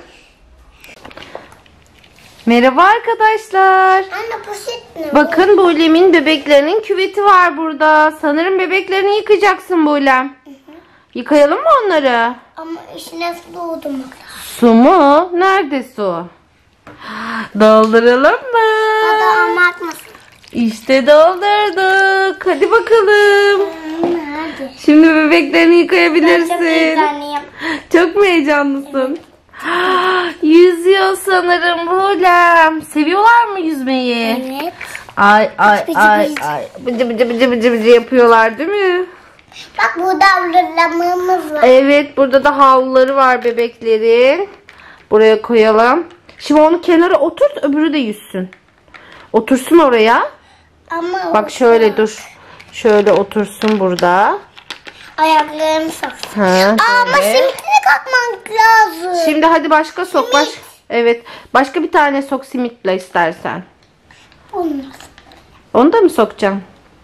S3: Merhaba arkadaşlar.
S2: Anne poşet ne?
S3: Bakın Buğlem'in bebeklerinin küveti var burada. Sanırım bebeklerini yıkayacaksın Buğlem. Yıkayalım mı onları?
S2: Ama içine su doldurmak.
S3: Su mu? Nerede su? Dolduralım mı?
S2: Hadi ama atmasın.
S3: İşte doldurduk. Hadi bakalım.
S2: Hadi.
S3: Şimdi bebeklerini
S2: Ben çok
S3: yıkayabilirsin.
S2: heyecanlıyım.
S3: Çok mu heyecanlısın? Yüzüyor sanırım Buğlem. Seviyorlar mı yüzmeyi?
S2: Evet.
S3: Ay ay
S2: Bıcı
S3: ay
S2: bıcı.
S3: ay. Bıcı bıcı bıcı bıcı bıcı yapıyorlar değil mi?
S2: Bak burada avlularımız var.
S3: Evet, burada da havluları var bebeklerin. Buraya koyalım. Şimdi onu kenara oturt, öbürü de yüzsün. Otursun oraya.
S2: Ama
S3: Bak şöyle dur. Şöyle otursun burada.
S2: ayaklarını soksun.
S3: Ha,
S2: Ama
S3: böyle.
S2: simtini katmak lazım.
S3: Şimdi hadi başka sok. Baş...
S2: Simit.
S3: Evet. Başka bir tane sok simitle istersen.
S2: Olmaz.
S3: Onu da mı sokacaksın?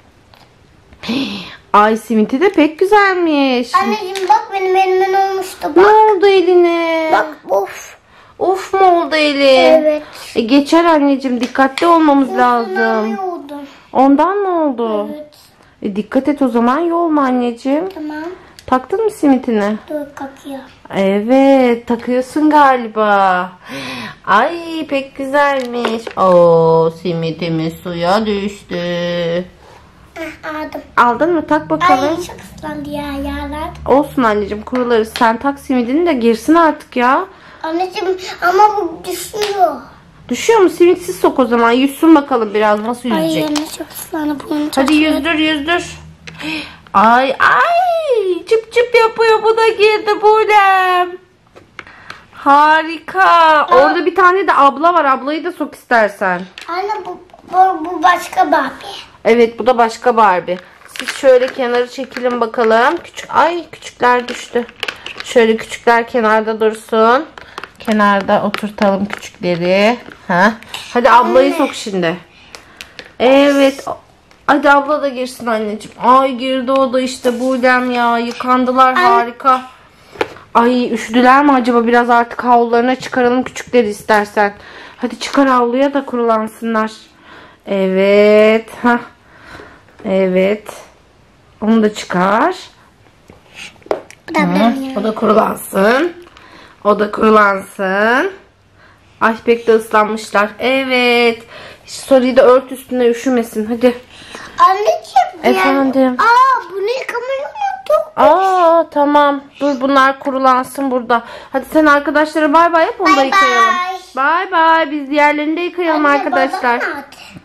S3: Ay, simiti de pek güzelmiş.
S2: Anneciğim bak benim elimin olmuştu
S3: Ne
S2: bak.
S3: oldu eline?
S2: Bak of.
S3: Of mu oldu elin?
S2: Evet.
S3: E, geçer anneciğim, dikkatli olmamız lazım.
S2: Uzunamıyordum.
S3: Ondan mı oldu?
S2: Evet.
S3: E, dikkat et o zaman, yolma anneciğim.
S2: Tamam.
S3: Taktın mı simitini?
S2: Dur kakıyor.
S3: Evet, takıyorsun galiba. Ay, pek güzelmiş. Oo, simitimiz suya düştü.
S2: Ah, aldım.
S3: Aldın mı? Tak bakalım.
S2: Ay çok ıslandı ya yağlar.
S3: Olsun anneciğim, kurularız. Sen tak simidini de girsin artık ya.
S2: Anneciğim ama bu düşüyor.
S3: Düşüyor mu? Simitsiz sok o zaman. Yüzsün bakalım biraz, nasıl
S2: Ay
S3: yüzecek.
S2: anne çok ıslandı. Bunu
S3: Hadi yüzdür yüzdür. Ay ay, çıp çıp yapıyor, bu da girdi Buğlem. Harika. Orada bir tane de abla var. Ablayı da sok istersen.
S2: Anne bu, bu, bu başka Barbie.
S3: Evet, bu da başka Barbie. Siz şöyle kenarı çekilin bakalım. Küçük, ay küçükler düştü. Şöyle küçükler kenarda dursun. Kenarda oturtalım küçükleri. Ha. Hadi ablayı sok şimdi. Evet. Hadi abla da girsin anneciğim. Ay girdi o da işte Buğlem ya. Yıkandılar, harika. Ay üşüdüler mi acaba? Biraz artık havlularına çıkaralım küçükleri istersen. Hadi çıkar havluya da kurulansınlar. Evet. Hah. Evet. Onu da çıkar.
S2: Bu da benim.
S3: O da kurulansın. O da kurulansın. Ay pek de ıslanmışlar. Evet. Soruyu da ört üstüne, üşümesin. Hadi.
S2: Anneciğim. ya-
S3: Efendim?
S2: Aa bunu yıkamayı unuttuk.
S3: Aa tamam. Dur, bunlar kurulansın burada. Hadi sen arkadaşlara bay bay yap, onu da
S2: Bay
S3: yıkayalım.
S2: bay.
S3: Bay bay. Biz diğerlerini de yıkayalım
S2: Anne,
S3: arkadaşlar.
S2: babam nerede?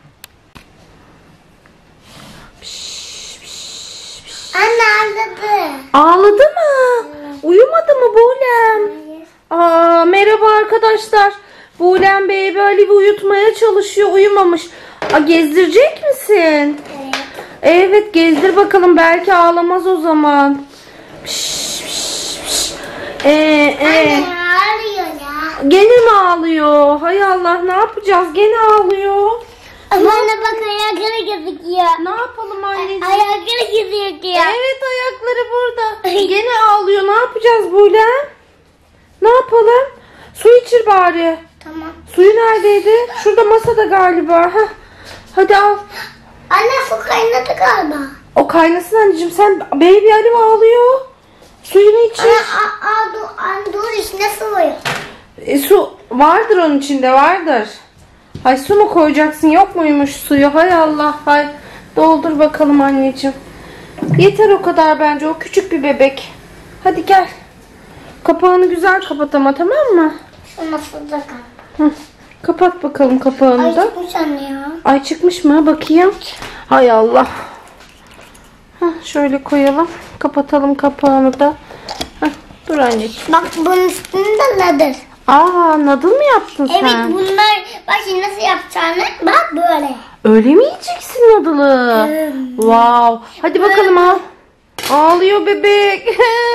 S2: Anne ağladı.
S3: Ağladı mı? Uyumadı mı Buğlem? Aa, merhaba arkadaşlar. Buğlem Bey böyle bir uyutmaya çalışıyor, uyumamış. Aa, gezdirecek misin?
S2: Evet.
S3: Evet, gezdir bakalım, belki ağlamaz o zaman. Piş, piş, piş. Ee, ee.
S2: Anne ağlıyor ya.
S3: Gene mi ağlıyor? Hay Allah, ne yapacağız? Gene ağlıyor.
S2: Ama anne bak ayakları gözüküyor.
S3: Ne yapalım anneciğim?
S2: Ayakları gözüküyor.
S3: Evet, ayakları burada. Gene ağlıyor. Ne yapacağız Buğlem? Ne yapalım? Su içir bari.
S2: Tamam.
S3: Suyu neredeydi? Şurada masada galiba. Heh. Hadi al.
S2: Anne su kaynadı galiba.
S3: O kaynasın anneciğim, sen baby Arif ağlıyor. Suyunu içir.
S2: Aa, aa, dur, aa, dur içine su var.
S3: E, su vardır onun içinde, vardır. Hay su mu koyacaksın, yok muymuş suyu? Hay Allah, hay. Doldur bakalım anneciğim. Yeter o kadar bence, o küçük bir bebek. Hadi gel. Kapağını güzel kapat ama, tamam mı?
S2: Şu masada kal.
S3: Hı. Kapat bakalım kapağını
S2: Ay
S3: da.
S2: çıkmış anne ya.
S3: Ay çıkmış mı? Bakayım. Hay Allah. Heh, şöyle koyalım. Kapatalım kapağını da. Heh, dur anneciğim.
S2: Bak bunun üstünde ladır.
S3: Aa, nadıl mı yaptın
S2: Evet
S3: sen?
S2: bunlar bak şimdi nasıl yapacağını bak böyle.
S3: Öyle mi yiyeceksin nadılı?
S2: Hmm.
S3: Wow. Hadi bakalım al. Ağlıyor bebek.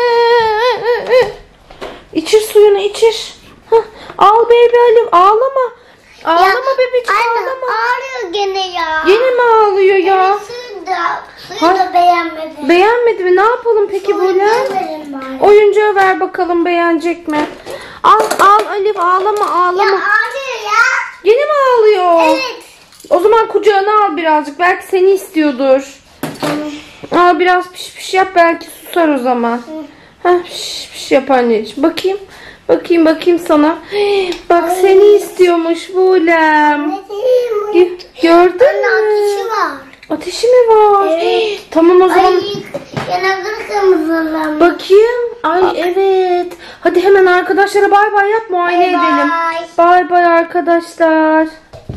S3: İçir suyunu, içir. Hah, al baby Alif, ağlama. Ağlama
S2: Ya,
S3: bebeciğim,
S2: anne,
S3: ağlama.
S2: ağrıyor gene ya.
S3: Yine mi ağlıyor ya?
S2: Evet, suyu da, suyu da beğenmedi.
S3: Beğenmedi mi? Ne yapalım peki
S2: Suyu
S3: böyle?
S2: da verin bari.
S3: Oyuncağı ver bakalım, beğenecek mi? Al al Alif, ağlama
S2: Ya
S3: ağlama.
S2: ağrıyor ya.
S3: Yine mi ağlıyor?
S2: Evet.
S3: O zaman kucağına al birazcık. Belki seni istiyordur. Al biraz piş piş yap, belki susar o zaman. Heh, piş piş yap anneciğim. Bakayım. Bakayım bakayım sana. Bak seni istiyormuş Bulem.
S2: Ne diyeyim?
S3: Gö- Gördün
S2: Anne ateşi
S3: mü?
S2: var.
S3: Ateşi mi var?
S2: Evet.
S3: Tamam o zaman.
S2: Ay yanakları kırmızılanmış.
S3: Bakayım. Ay evet. Hadi hemen arkadaşlara bay bay yap, muayene
S2: Bay
S3: edelim.
S2: bay.
S3: Bay bay arkadaşlar.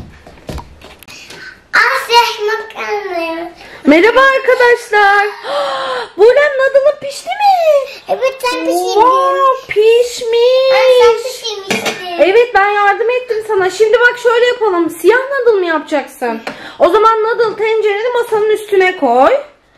S2: Asya makarna.
S3: Merhaba arkadaşlar. Bulem nadılın pişti mi?
S2: Evet sen pişirdin.
S3: Wow, pişmiş.
S2: Ay sen pişirmiştin.
S3: Evet, ben yardım ettim sana. Şimdi bak şöyle yapalım. Siyah nadıl mı yapacaksın? O zaman nadıl tencereni masanın üstüne koy.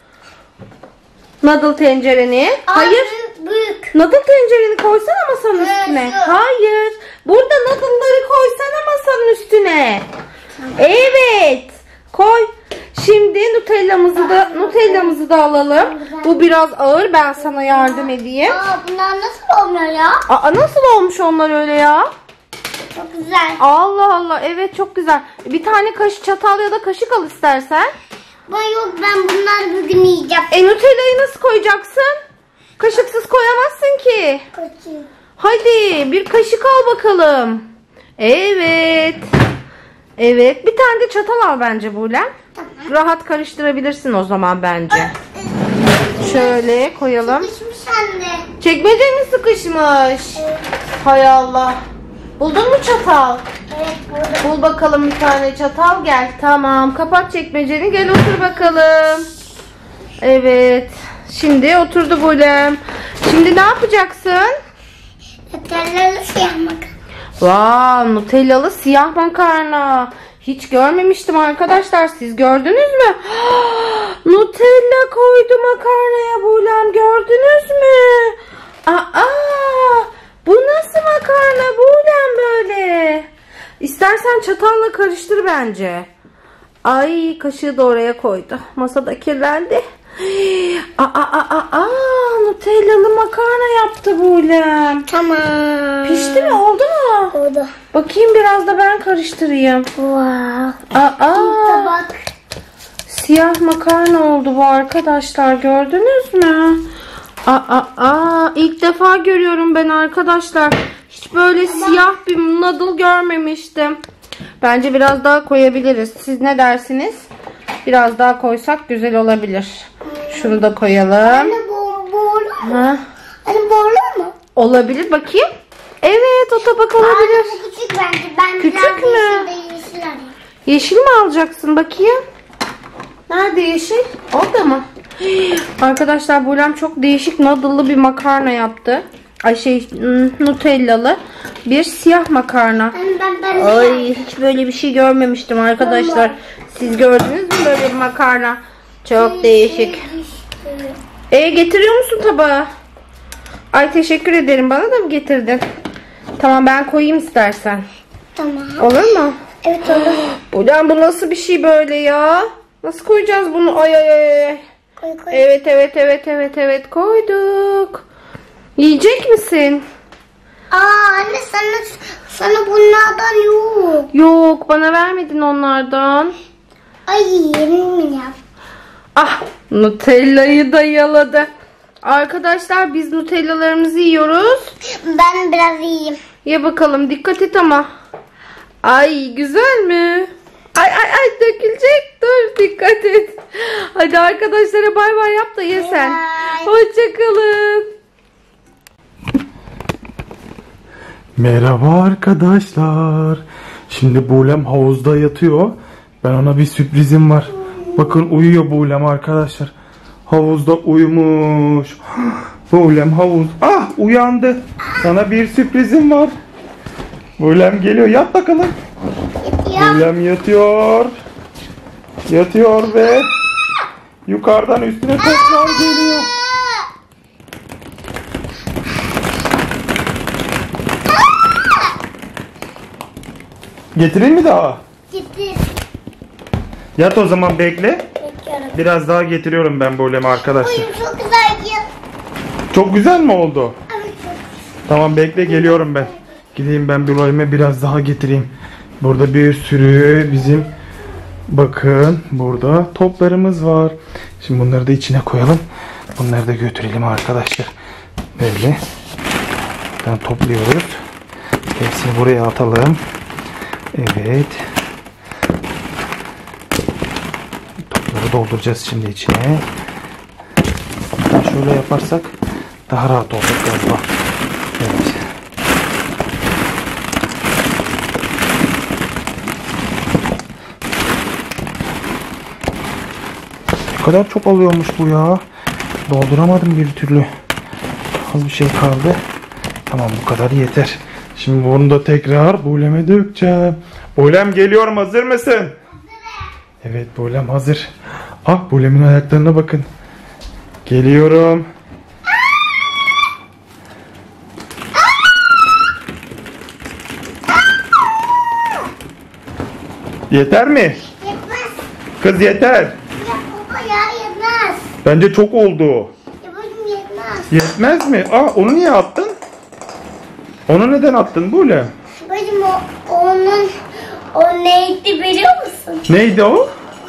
S3: Nadıl tencereni.
S2: Aa,
S3: Hayır.
S2: Büyük, büyük.
S3: Nadıl tencereni koysana masanın
S2: Evet,
S3: üstüne.
S2: yok.
S3: Hayır. Burada nadılları koysana masanın üstüne. Evet. Koy. Şimdi nutellamızı da nutellamızı da alalım. Bu biraz ağır. Ben sana yardım edeyim.
S2: Aa bunlar nasıl olmuyor ya?
S3: Aa, nasıl olmuş onlar öyle ya?
S2: Çok güzel.
S3: Allah Allah, evet çok güzel. Bir tane kaşık, çatal ya da kaşık al istersen.
S2: Ben yok ben bunları bugün yiyeceğim.
S3: E Nutella'yı nasıl koyacaksın? Kaşıksız koyamazsın ki.
S2: Kaçayım.
S3: Hadi bir kaşık al bakalım. Evet. Evet, bir tane de çatal al bence Bulem.
S2: Tamam.
S3: Rahat karıştırabilirsin o zaman bence. Şöyle koyalım.
S2: Sıkışmış anne.
S3: Çekmece mi sıkışmış?
S2: Evet.
S3: Hay Allah. Buldun mu çatal?
S2: Evet burada.
S3: Bul bakalım bir tane çatal, gel. Tamam, kapat çekmeceni, gel otur bakalım. Evet. Şimdi oturdu Bulem. Şimdi ne yapacaksın?
S2: Nutellalı siyah makarna.
S3: Wow, Nutellalı siyah makarna. Hiç görmemiştim arkadaşlar. Siz gördünüz mü? Nutella koydu makarnaya Bulem. Gördünüz mü? Aa, bu nasıl makarna Bulem böyle? İstersen çatalla karıştır bence. Ay, kaşığı da oraya koydu. Masada kirlendi. Aa, aa, aa, aa, Nutellalı makarna yaptı Bulem.
S2: Tamam.
S3: Pişti mi? Oldu mu?
S2: Oldu.
S3: Bakayım, biraz da ben karıştırayım.
S2: Wow.
S3: Aa,
S2: Bak.
S3: siyah makarna oldu bu arkadaşlar. Gördünüz mü? Aa, aa, aa, ilk defa görüyorum ben arkadaşlar. Hiç böyle siyah bir noodle görmemiştim. Bence biraz daha koyabiliriz. Siz ne dersiniz? Biraz daha koysak güzel olabilir. Şunu da koyalım.
S2: Anne bu, bu olur mu?
S3: Ha,
S2: Anne bu olur mu?
S3: olabilir, bakayım. Evet, o tabak olabilir.
S2: Anne bu küçük bence. Ben
S3: Küçük
S2: biraz
S3: mü?
S2: yeşil de yeşil arayayım.
S3: Yeşil mi alacaksın, bakayım? Nerede yeşil? Orada mı? Arkadaşlar Bulem çok değişik noodle'lı bir makarna yaptı. Ay şey, Nutellalı bir siyah makarna.
S2: Anne ben ben de
S3: Ay,
S2: yapayım.
S3: hiç böyle bir şey görmemiştim arkadaşlar. Siz gördünüz mü böyle bir makarna? Çok değişik. E getiriyor musun tabağı? Ay teşekkür ederim, bana da mı getirdin? Tamam, ben koyayım istersen.
S2: Tamam.
S3: Olur mu?
S2: Evet olur.
S3: Bulem, bu nasıl bir şey böyle ya? Nasıl koyacağız bunu? Ay ay ay ay.
S2: Koy koy.
S3: Evet evet evet evet evet koyduk. Yiyecek misin?
S2: Aa anne sana sana bunlardan yok.
S3: Yok, bana vermedin onlardan.
S2: Ay yemin yap.
S3: Ah, Nutella'yı da yaladı. Arkadaşlar biz Nutellalarımızı yiyoruz.
S2: Ben biraz yiyeyim.
S3: Ye bakalım, dikkat et ama. Ay, güzel mi? Ay ay ay, dökülecek. Dur, dikkat et. Hadi arkadaşlara bay bay yap da ye sen.
S2: Bye.
S3: Hoşçakalın.
S1: Merhaba arkadaşlar. Şimdi Bulem havuzda yatıyor. Ben ona bir sürprizim var. Bakın uyuyor Bulem arkadaşlar. Havuzda uyumuş. Bulem havuz. Ah, uyandı. Sana bir sürprizim var. Bulem geliyor. Yat bakalım.
S2: Ya.
S1: Bulem yatıyor. Yatıyor ve yukarıdan üstüne tekrar geliyor. Getireyim mi daha?
S2: Gitti.
S1: Yat o zaman, bekle.
S2: Bekliyorum.
S1: Biraz daha getiriyorum ben Bulem'i arkadaşlar.
S2: Uyum çok güzel ya.
S1: Çok güzel mi oldu?
S2: Evet çok.
S1: Tamam, bekle, geliyorum ben. Gideyim ben Bulem'e biraz daha getireyim. Burada bir sürü bizim, bakın burada toplarımız var. Şimdi bunları da içine koyalım. Bunları da götürelim arkadaşlar. Böyle. Ben topluyoruz. Hepsini buraya atalım. Evet. Topları dolduracağız şimdi içine. Şöyle yaparsak daha rahat olur galiba. Evet. Ne kadar çok alıyormuş bu ya. Dolduramadım bir türlü. Az bir şey kaldı. Tamam, bu kadar yeter. Şimdi bunu da tekrar Bulem'e dökeceğim. Bulem, geliyorum, hazır mısın? Evet, Bulem hazır. Ah, Bulem'in ayaklarına bakın. Geliyorum. Yeter mi?
S2: Yetmez.
S1: Kız, yeter.
S2: Ya baba ya yetmez.
S1: Bence çok oldu.
S2: Ya babacım yetmez.
S1: Yetmez mi? Ah, onu niye attın? Onu neden attın Bulem?
S2: Babacım o onun o neydi biliyor musun?
S1: Neydi o?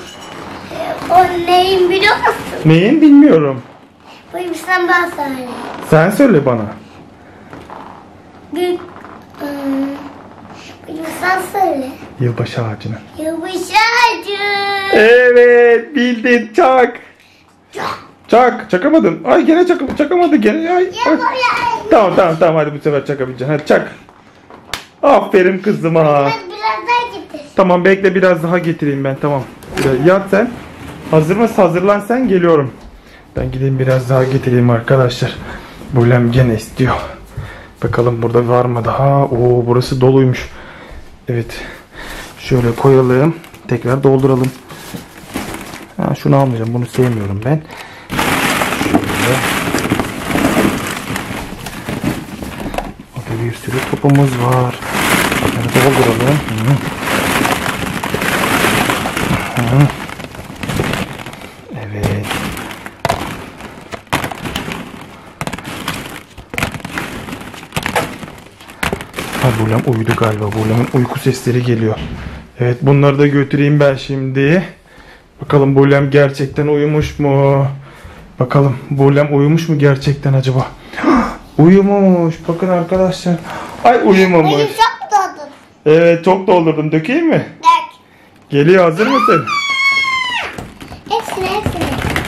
S2: O neyin biliyor musun?
S1: Neyin bilmiyorum.
S2: Babacım sen bana söyle.
S1: Sen söyle bana.
S2: Büyük. Hmm. Babacım sen söyle.
S1: Yılbaşı ağacının.
S2: Yılbaşı ağacı.
S1: Evet, bildin, çak. Çak, çakamadın. Ay, gene çak çakamadı gene. Ay, ay. Tamam tamam tamam, hadi bu sefer çakabileceksin. Hadi çak. Aferin kızıma.
S2: Hadi biraz daha getir.
S1: Tamam, bekle, biraz daha getireyim ben, tamam. Biraz yat sen. Hazır mısın? Hazırlan sen, geliyorum. Ben gideyim biraz daha getireyim arkadaşlar. Bulem gene istiyor. Bakalım burada var mı daha? Oo, burası doluymuş. Evet. Şöyle koyalım. Tekrar dolduralım. Ha, şunu almayacağım. Bunu sevmiyorum ben. Şöyle. Burada bir sürü topumuz var. Bunları dolduralım. Hı. Hı. Evet. Ha, Bulem uyudu galiba. Bulem'in uyku sesleri geliyor. Evet, bunları da götüreyim ben şimdi. Bakalım Bulem gerçekten uyumuş mu? Bakalım Bulem uyumuş mu gerçekten acaba? Uyumuş. Bakın arkadaşlar. Ay, uyumamış.
S2: Babacım çok doldun.
S1: Evet, çok doldurdum. Dökeyim mi?
S2: Dök.
S1: Geliyor, hazır mısın?
S2: Hepsini hepsini.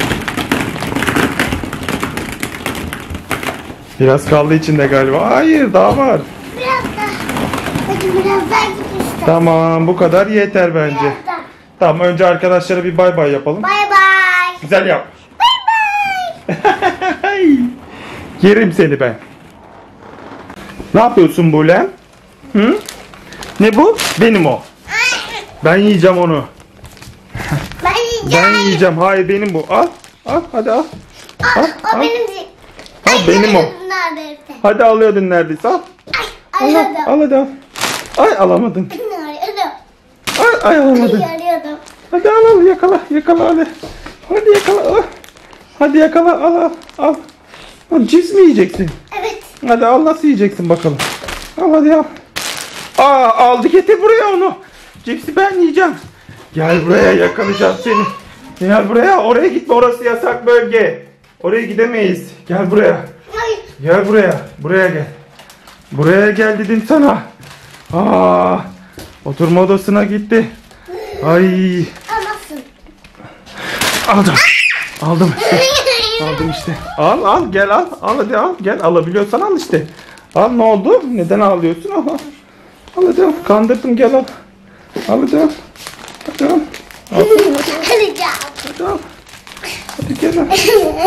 S1: Biraz kaldı içinde galiba. Hayır, daha var.
S2: Biraz daha. Babacım biraz daha git işte.
S1: Tamam, bu kadar yeter bence.
S2: Biraz daha.
S1: Tamam, önce arkadaşlara bir bay bay yapalım.
S2: Bay bay.
S1: Güzel yap.
S2: Bay bay.
S1: Yerim seni ben. Ne yapıyorsun Bulem? Hı? Ne bu? Benim o. Ben yiyeceğim onu.
S2: Ben yiyeceğim.
S1: Ben yiyeceğim. Hayır, benim bu. Al. Al, hadi al.
S2: Aa,
S1: Al,
S2: o
S1: al.
S2: benim değil.
S1: Al,
S2: Ay,
S1: benim o.
S2: alıyordum neredeyse.
S1: Hadi alıyordun neredeyse. Al.
S2: Ay,
S1: Al,
S2: alıyordum.
S1: al hadi al. Ay, alamadın.
S2: Arıyordum.
S1: Ay, ay alamadın.
S2: Ay, arıyordum.
S1: Hadi al, al, yakala, yakala hadi. Hadi yakala. Al. Hadi yakala, al, al, al. Al, cips mi yiyeceksin?
S2: Evet.
S1: Hadi al, nasıl yiyeceksin bakalım. Al hadi al. Aa, aldı, getir buraya onu. Cipsi ben yiyeceğim. Gel buraya, yakalayacağım seni. Gel buraya. Oraya gitme. Orası yasak bölge. Oraya gidemeyiz. Gel buraya.
S2: Hayır.
S1: Gel buraya. Buraya gel. Buraya gel dedim sana. Aa, oturma odasına gitti. Ay.
S2: Alamazsın.
S1: Aldım. Aldım işte. Aldım işte. Al al gel al. Al hadi al. Gel alabiliyorsan al işte. Al ne oldu? Neden ağlıyorsun? Al al. Al hadi al. Kandırdım gel al. Al hadi al. Hadi al.
S2: Alacağım.
S1: Hadi al. Hadi gel al.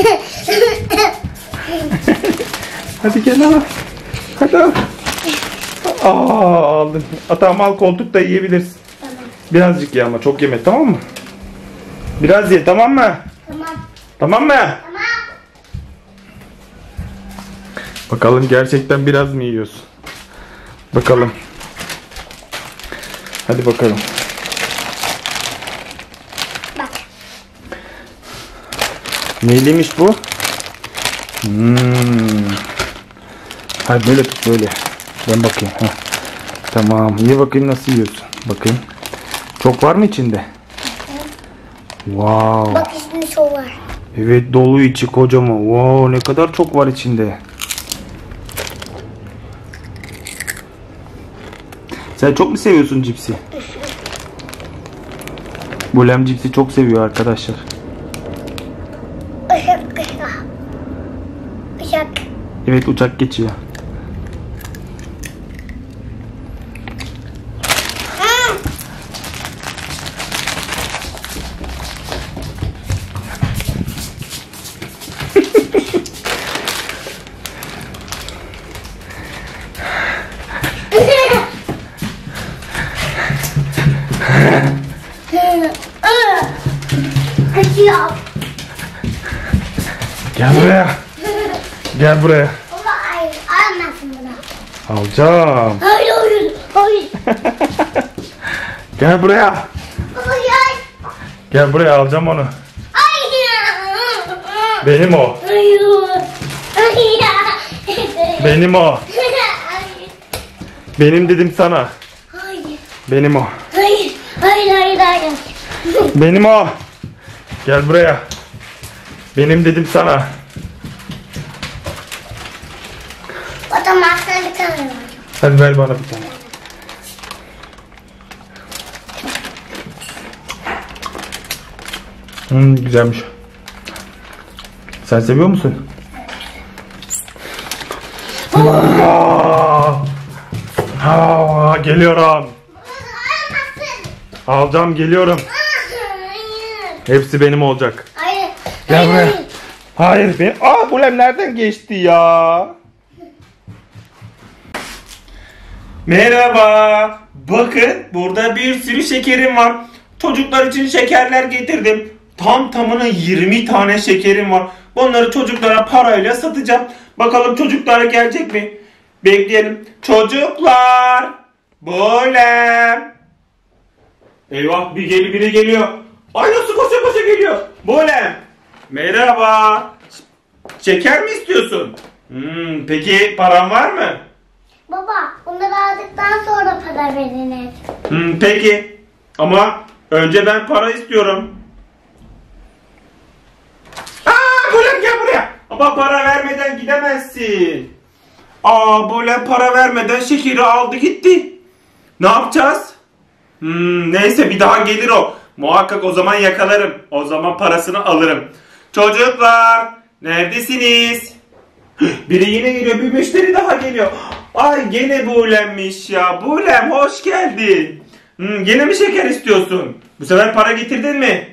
S1: Hadi gel al. Hadi al. Aa aldım. Tamam al, koltukta yiyebilirsin.
S2: Tamam.
S1: Birazcık ye ama çok yeme, tamam mı? Biraz ye, tamam mı?
S2: Tamam.
S1: Tamam mı?
S2: Tamam.
S1: Bakalım gerçekten biraz mı yiyorsun? Bakalım. Hadi bakalım.
S2: Bak.
S1: Neyliymiş bu? Hmm. Hayır böyle tut, böyle. Ben bakayım. Heh. Tamam. Ye bakayım nasıl yiyorsun. Bakayım. Çok var mı içinde? Wow.
S2: Bak içinde çok var.
S1: Evet dolu içi kocaman. Wow, ne kadar çok var içinde. Sen çok mu seviyorsun cipsi? Bulem cipsi çok seviyor arkadaşlar.
S2: Işık. Işık.
S1: Evet uçak geçiyor.
S2: Kaçıyor.
S1: Gel buraya. Gel buraya.
S2: Baba hayır. Almasın bunu.
S1: Alacağım.
S2: Hayır hayır. Hayır.
S1: Gel buraya.
S2: Baba hayır.
S1: Gel buraya, alacağım onu.
S2: Hayır.
S1: Benim o.
S2: Hayır. Hayır.
S1: Benim o.
S2: Hayır.
S1: Benim dedim sana.
S2: Hayır.
S1: Benim o.
S2: Hayır. Hayır hayır hayır.
S1: Benim o. Gel buraya. Benim dedim sana.
S2: O zaman sen bir tane ver.
S1: Hadi ver bana bir tane. Hmm, güzelmiş. Sen seviyor musun? Aa, aa, geliyorum.
S2: Almasın.
S1: Alacağım, geliyorum.
S2: Hayır.
S1: Hepsi benim olacak.
S2: Hayır.
S1: Gel
S2: Hayır,
S1: buraya.
S2: hayır.
S1: Hayır ben. Aa, Bulem nereden geçti ya? Merhaba. Bakın burada bir sürü şekerim var. Çocuklar için şekerler getirdim. Tam tamına yirmi tane şekerim var. Bunları çocuklara parayla satacağım. Bakalım çocuklara gelecek mi? Bekleyelim. Çocuklar. Bulem. Eyvah, bir geli biri geliyor. Ay nasıl koşa koşa geliyor. Bulem. Merhaba. Şeker mi istiyorsun? Hmm, peki paran var mı?
S2: Baba bunları aldıktan sonra para verilir.
S1: Hmm, peki. Ama önce ben para istiyorum. Aa, Bulem gel buraya. Ama para vermeden gidemezsin. Aa, Bulem para vermeden şekeri aldı gitti. Ne yapacağız? Hmm, neyse bir daha gelir o. Muhakkak o zaman yakalarım. O zaman parasını alırım. Çocuklar neredesiniz? Biri yine geliyor. Bir müşteri daha geliyor. Ay gene Bulem'miş ya. Bulem hoş geldin. Hmm, gene mi şeker istiyorsun? Bu sefer para getirdin mi?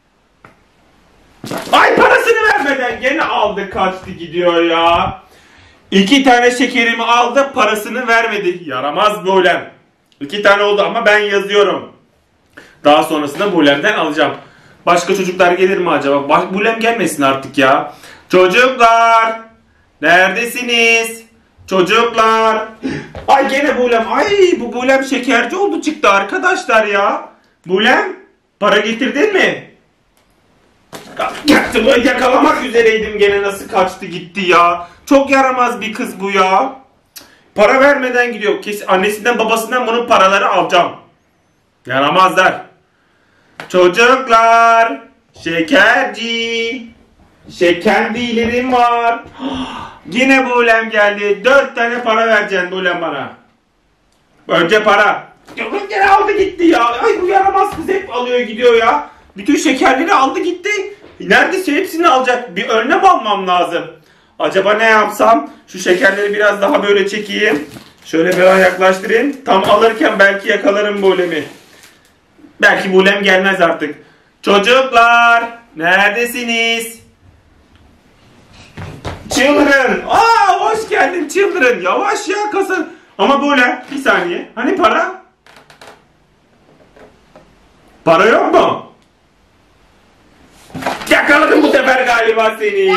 S1: Ay parasını vermeden gene aldı kaçtı gidiyor ya. İki tane şekerimi aldı, parasını vermedi. Yaramaz Bulem. İki tane oldu ama ben yazıyorum. Daha sonrasında Bulem'den alacağım. Başka çocuklar gelir mi acaba? Bak Bulem gelmesin artık ya. Çocuklar neredesiniz? Çocuklar. Ay gene Bulem. Ay bu Bulem şekerci oldu çıktı arkadaşlar ya. Bulem para getirdin mi? Yaktım, yakalamak üzereydim gene, nasıl kaçtı gitti ya. Çok yaramaz bir kız bu ya. Para vermeden gidiyor. Kesin annesinden babasından bunun paraları alacağım. Yaramazlar. Çocuklar Şekerci. Şekerlilerim var. Yine Buğlem geldi. Dört tane para vereceksin Buğlem bana. Önce para. Gene aldı gitti ya. Ay bu yaramaz kız hep alıyor gidiyor ya. Bütün şekerleri aldı gitti. Neredeyse hepsini alacak. Bir önlem almam lazım. Acaba ne yapsam? Şu şekerleri biraz daha böyle çekeyim. Şöyle biraz yaklaştırayım. Tam alırken belki yakalarım Buğlem'i. Belki Buğlem gelmez artık. Çocuklar neredesiniz? Children. Aa hoş geldin Children. Yavaş ya kasa. Ama Buğlem bir saniye. Hani para? Para yok mu? Yakaladım bu sefer galiba seni.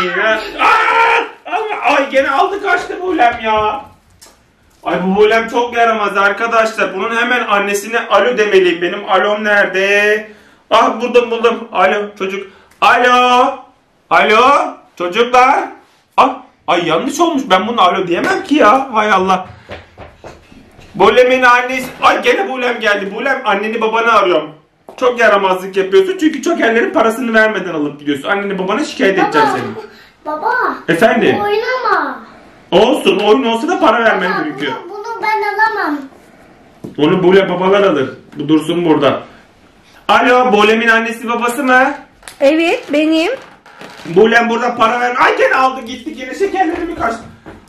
S1: Aa, ay gene aldı kaçtı Buğlem ya. Ay bu Buğlem çok yaramaz arkadaşlar. Bunun hemen annesine alo demeliyim. Benim alom nerede? Ah buldum buldum. Alo çocuk. Alo. Alo. Çocuklar. Ah, ay yanlış olmuş. Ben bunu alo diyemem ki ya. Hay Allah. Buğlem'in annesi. Ay gene Buğlem geldi. Buğlem anneni babanı arıyorum. Çok yaramazlık yapıyorsun. Çünkü çökellerin parasını vermeden alıp gidiyorsun. Anneni babana şikayet edeceğim seni.
S2: Baba.
S1: Efendim?
S2: Oynama.
S1: Olsun. Oyun olsa da para vermen
S2: Baba,
S1: gerekiyor.
S2: Bunu, bunu ben alamam.
S1: Onu Buğlem babalar alır. Bu dursun burada. Alo, Buğlem'in annesi babası mı?
S3: Evet benim.
S1: Buğlem burada para ver. Ay gene aldı gitti gene şekerlerimi kaçtı.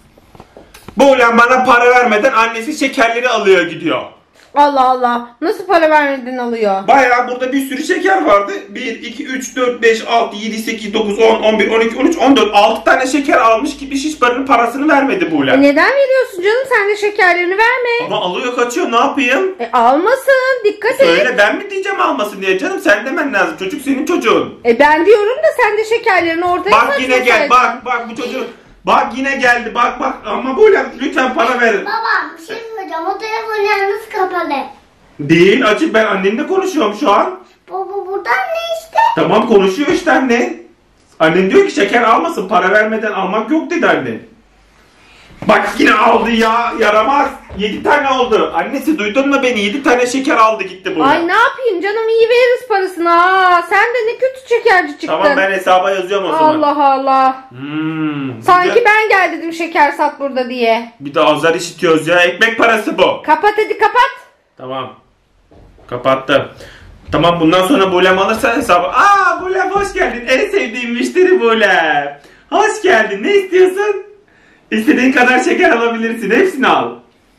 S1: Buğlem bana para vermeden annesi şekerleri alıyor gidiyor.
S3: Allah Allah. Nasıl para vermeden alıyor?
S1: Bayağı burada bir sürü şeker vardı. bir, iki, üç, dört, beş, altı, yedi, sekiz, dokuz, on, on bir, on iki, on üç, on dört. altı tane şeker almış ki bir şiş paranın parasını vermedi Buğlem.
S3: E neden veriyorsun canım? Sen de şekerlerini verme.
S1: Ama alıyor kaçıyor ne yapayım?
S3: E almasın. Dikkat et.
S1: Söyle ben mi diyeceğim almasın diye canım sen demen lazım. Çocuk senin çocuğun.
S3: E ben diyorum da sen de şekerlerini ortaya
S1: Bak
S3: saçma
S1: yine gel
S3: saçma.
S1: bak bak bu çocuk. Bak yine geldi bak bak ama Buğlem lütfen para ver.
S2: Baba bir şey söyleyeceğim. O telefon yalnız kapalı.
S1: Değil açık ben annenle konuşuyorum şu an.
S2: Baba buradan ne işte?
S1: Tamam konuşuyor işte anne. Annen diyor ki şeker almasın para vermeden almak yok dedi anne. Bak yine aldı ya yaramaz. Yedi tane oldu. Annesi duydun mu beni? Yedi tane şeker aldı gitti burada.
S3: Ay ne yapayım canım iyi veririz parasını. Aa, sen de ne kötü şekerci çıktın.
S1: Tamam ben hesaba yazıyorum o zaman.
S3: Allah Allah.
S1: Hmm,
S3: Sanki
S1: bir de,
S3: ben gel dedim şeker sat burada diye.
S1: bir de azar işitiyoruz ya. Ekmek parası bu.
S3: Kapat hadi kapat.
S1: Tamam. Kapattım. Tamam bundan sonra Buğlem alırsa hesabı. Aa Buğlem hoş geldin. En sevdiğim müşteri Buğlem. Hoş geldin. Ne istiyorsun? İstediğin kadar şeker alabilirsin. Hepsini al.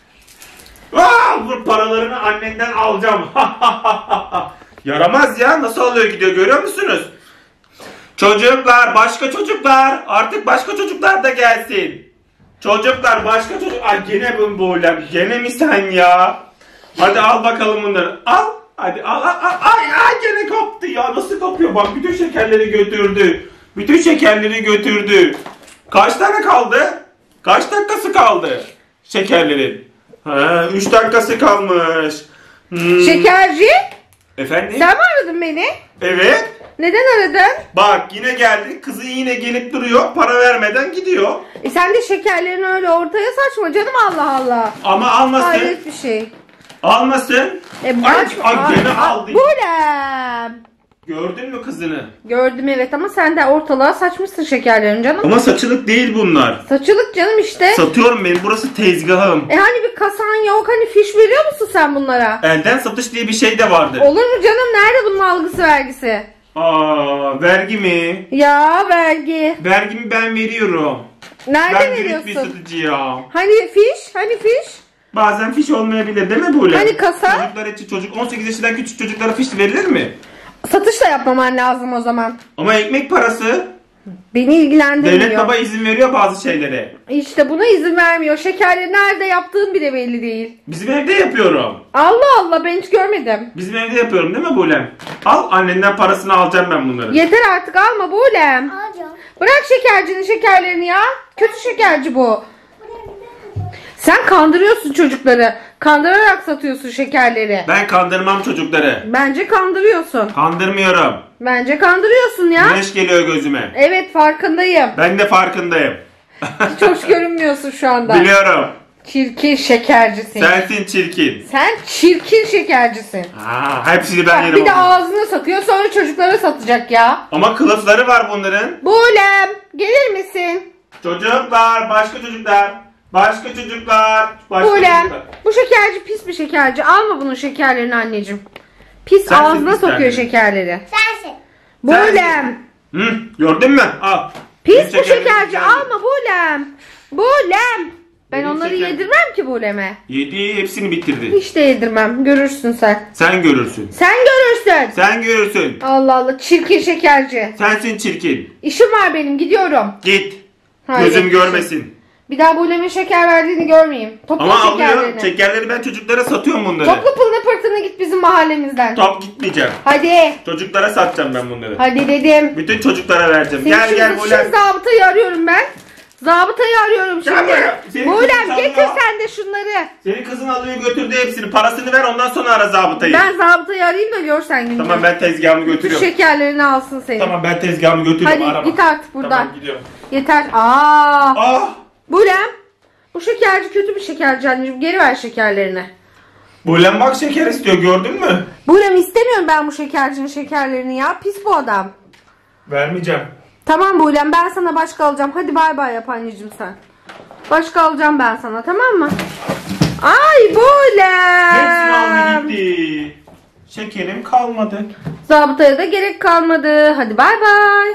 S1: Aa bu paralarını annenden alacağım. Yaramaz ya. Nasıl alıyor gidiyor görüyor musunuz? Çocuklar başka çocuklar. Artık başka çocuklar da gelsin. Çocuklar başka çocuk. Ay gene bu Buğlem. Gene mi sen ya? Hadi al bakalım bunları. Al. Hadi al al al. Ay ay gene kaptı ya. Nasıl kapıyor? Bak bütün şekerleri götürdü. Bütün şekerleri götürdü. Kaç tane kaldı? Kaç dakikası kaldı? Şekerlerin. Ha, üç dakikası kalmış. Hmm.
S3: Şekerci
S1: Efendim?
S3: sen mi aradın beni?
S1: Evet.
S3: Neden aradın?
S1: Bak yine geldi. Kızı yine gelip duruyor. Para vermeden gidiyor.
S3: E sen de şekerlerini öyle ortaya saçma canım Allah Allah.
S1: Ama almasın.
S3: Hayret bir şey.
S1: Almasın.
S3: E,
S1: ay,
S3: aç-
S1: ay gene
S3: Aa,
S1: aldı.
S3: Buğlem.
S1: Gördün mü kızını?
S3: Gördüm evet ama sen de ortalığa saçmışsın şekerlerini canım.
S1: Ama saçılık değil bunlar.
S3: Saçılık canım işte.
S1: Satıyorum benim. Burası tezgahım.
S3: E hani bir kasan yok hani fiş veriyor musun sen bunlara?
S1: Elden satış diye bir şey de vardı.
S3: Olur mu canım nerede bunun algısı vergisi?
S1: Aa, vergi mi?
S3: Ya vergi.
S1: Vergimi ben veriyorum.
S3: Nerede
S1: Ben dürüst bir
S3: veriyorsun?
S1: satıcı ya.
S3: Hani fiş? Hani fiş?
S1: Bazen fiş olmayabilir değil mi böyle?
S3: Hani kasa?
S1: Çocuklar için çocuk on sekiz yaşından küçük çocuklara fiş verilir mi?
S3: Satış da yapmaman lazım o zaman.
S1: Ama ekmek parası.
S3: Beni ilgilendirmiyor.
S1: Devlet baba izin veriyor bazı şeylere.
S3: İşte buna izin vermiyor. Şekerleri nerede yaptığın bile belli değil.
S1: Bizim evde yapıyorum.
S3: Allah Allah ben hiç görmedim.
S1: Bizim evde yapıyorum değil mi Buğlem? Al annenden parasını alacağım ben bunları.
S3: Yeter artık alma Buğlem.
S2: Alacağım.
S3: Bırak şekercinin şekerlerini ya. Kötü şekerci bu. Sen kandırıyorsun çocukları. Kandırarak satıyorsun şekerleri.
S1: Ben kandırmam çocukları.
S3: Bence kandırıyorsun.
S1: Kandırmıyorum.
S3: Bence kandırıyorsun ya.
S1: Güneş geliyor gözüme.
S3: Evet farkındayım.
S1: Ben de farkındayım.
S3: Hiç hoş görünmüyorsun şu anda.
S1: Biliyorum.
S3: Çirkin şekercisin.
S1: Sensin çirkin.
S3: Sen çirkin şekercisin.
S1: Ha, hepsini ben
S3: Bak,
S1: yerim.
S3: bir de
S1: ama.
S3: ağzına satıyor sonra çocuklara satacak ya.
S1: Ama kılıfları var bunların.
S3: Bulem gelir misin?
S1: Çocuklar, başka çocuklar. Başka çocuklar. Başka
S3: Bulem
S1: çocuklar.
S3: bu şekerci pis bir şekerci. Alma bunun şekerlerini anneciğim. Pis
S1: Sensin
S3: ağzına
S1: pis
S3: sokuyor
S1: tane.
S3: şekerleri.
S2: Sensin.
S3: Bulem.
S1: Hı, gördün mü? Al.
S3: Pis
S1: Benim
S3: bu
S1: şekerlerim
S3: şekerci
S1: güzeldi.
S3: alma Bulem. Bulem. Ben
S1: Benim
S3: onları
S1: şeker-
S3: yedirmem ki Bulem'e.
S1: Yedi, hepsini bitirdi.
S3: Hiç de yedirmem. Görürsün sen.
S1: Sen görürsün.
S3: Sen görürsün.
S1: Sen görürsün.
S3: Allah Allah çirkin şekerci.
S1: Sensin çirkin.
S3: İşim var benim gidiyorum.
S1: Git.
S3: Hayır.
S1: Gözüm görmesin.
S3: Bir daha Bulem'e şeker verdiğini görmeyeyim. Topla
S1: Ama alıyor.
S3: şekerlerini.
S1: Şekerleri ben çocuklara satıyorum bunları.
S3: Topla pılını pırtını git bizim mahallemizden.
S1: Top gitmeyeceğim.
S3: Hadi.
S1: Çocuklara satacağım ben bunları.
S3: Hadi dedim.
S1: Bütün çocuklara vereceğim.
S3: Senin
S1: Gel
S3: şu-
S1: gel
S3: şu
S1: Bulem.
S3: zabıtayı arıyorum ben. Zabıtayı arıyorum
S1: Gel
S3: şimdi.
S1: buraya. Senin
S3: Bulem
S1: kızın
S3: getir
S1: çalıyor.
S3: sen de şunları.
S1: Senin kızın alıyor götürdü hepsini. Parasını ver ondan sonra ara zabıtayı.
S3: Ben zabıtayı arayayım da görsen gününü.
S1: Tamam ben tezgahımı
S3: Bütün
S1: götürüyorum.
S3: şekerlerini alsın senin.
S1: Tamam ben tezgahımı götürüyorum.
S3: Hadi
S1: arama.
S3: git artık buradan.
S1: Tamam gidiyorum.
S3: Yeter. Aa.
S1: Ah.
S3: Bulem. Bu şekerci kötü bir şekerci anneciğim. Geri ver şekerlerini.
S1: Bulem bak şeker istiyor gördün mü?
S3: Bulem istemiyorum ben bu şekercinin şekerlerini ya. Pis bu adam.
S1: Vermeyeceğim.
S3: Tamam Bulem ben sana başka alacağım. Hadi bay bay yap anneciğim sen. Başka alacağım ben sana tamam mı? Ay
S1: Hepsini aldı
S3: Bulem.
S1: gitti. Şekerim kalmadı.
S3: Zabıtaya da gerek kalmadı. Hadi bay bay.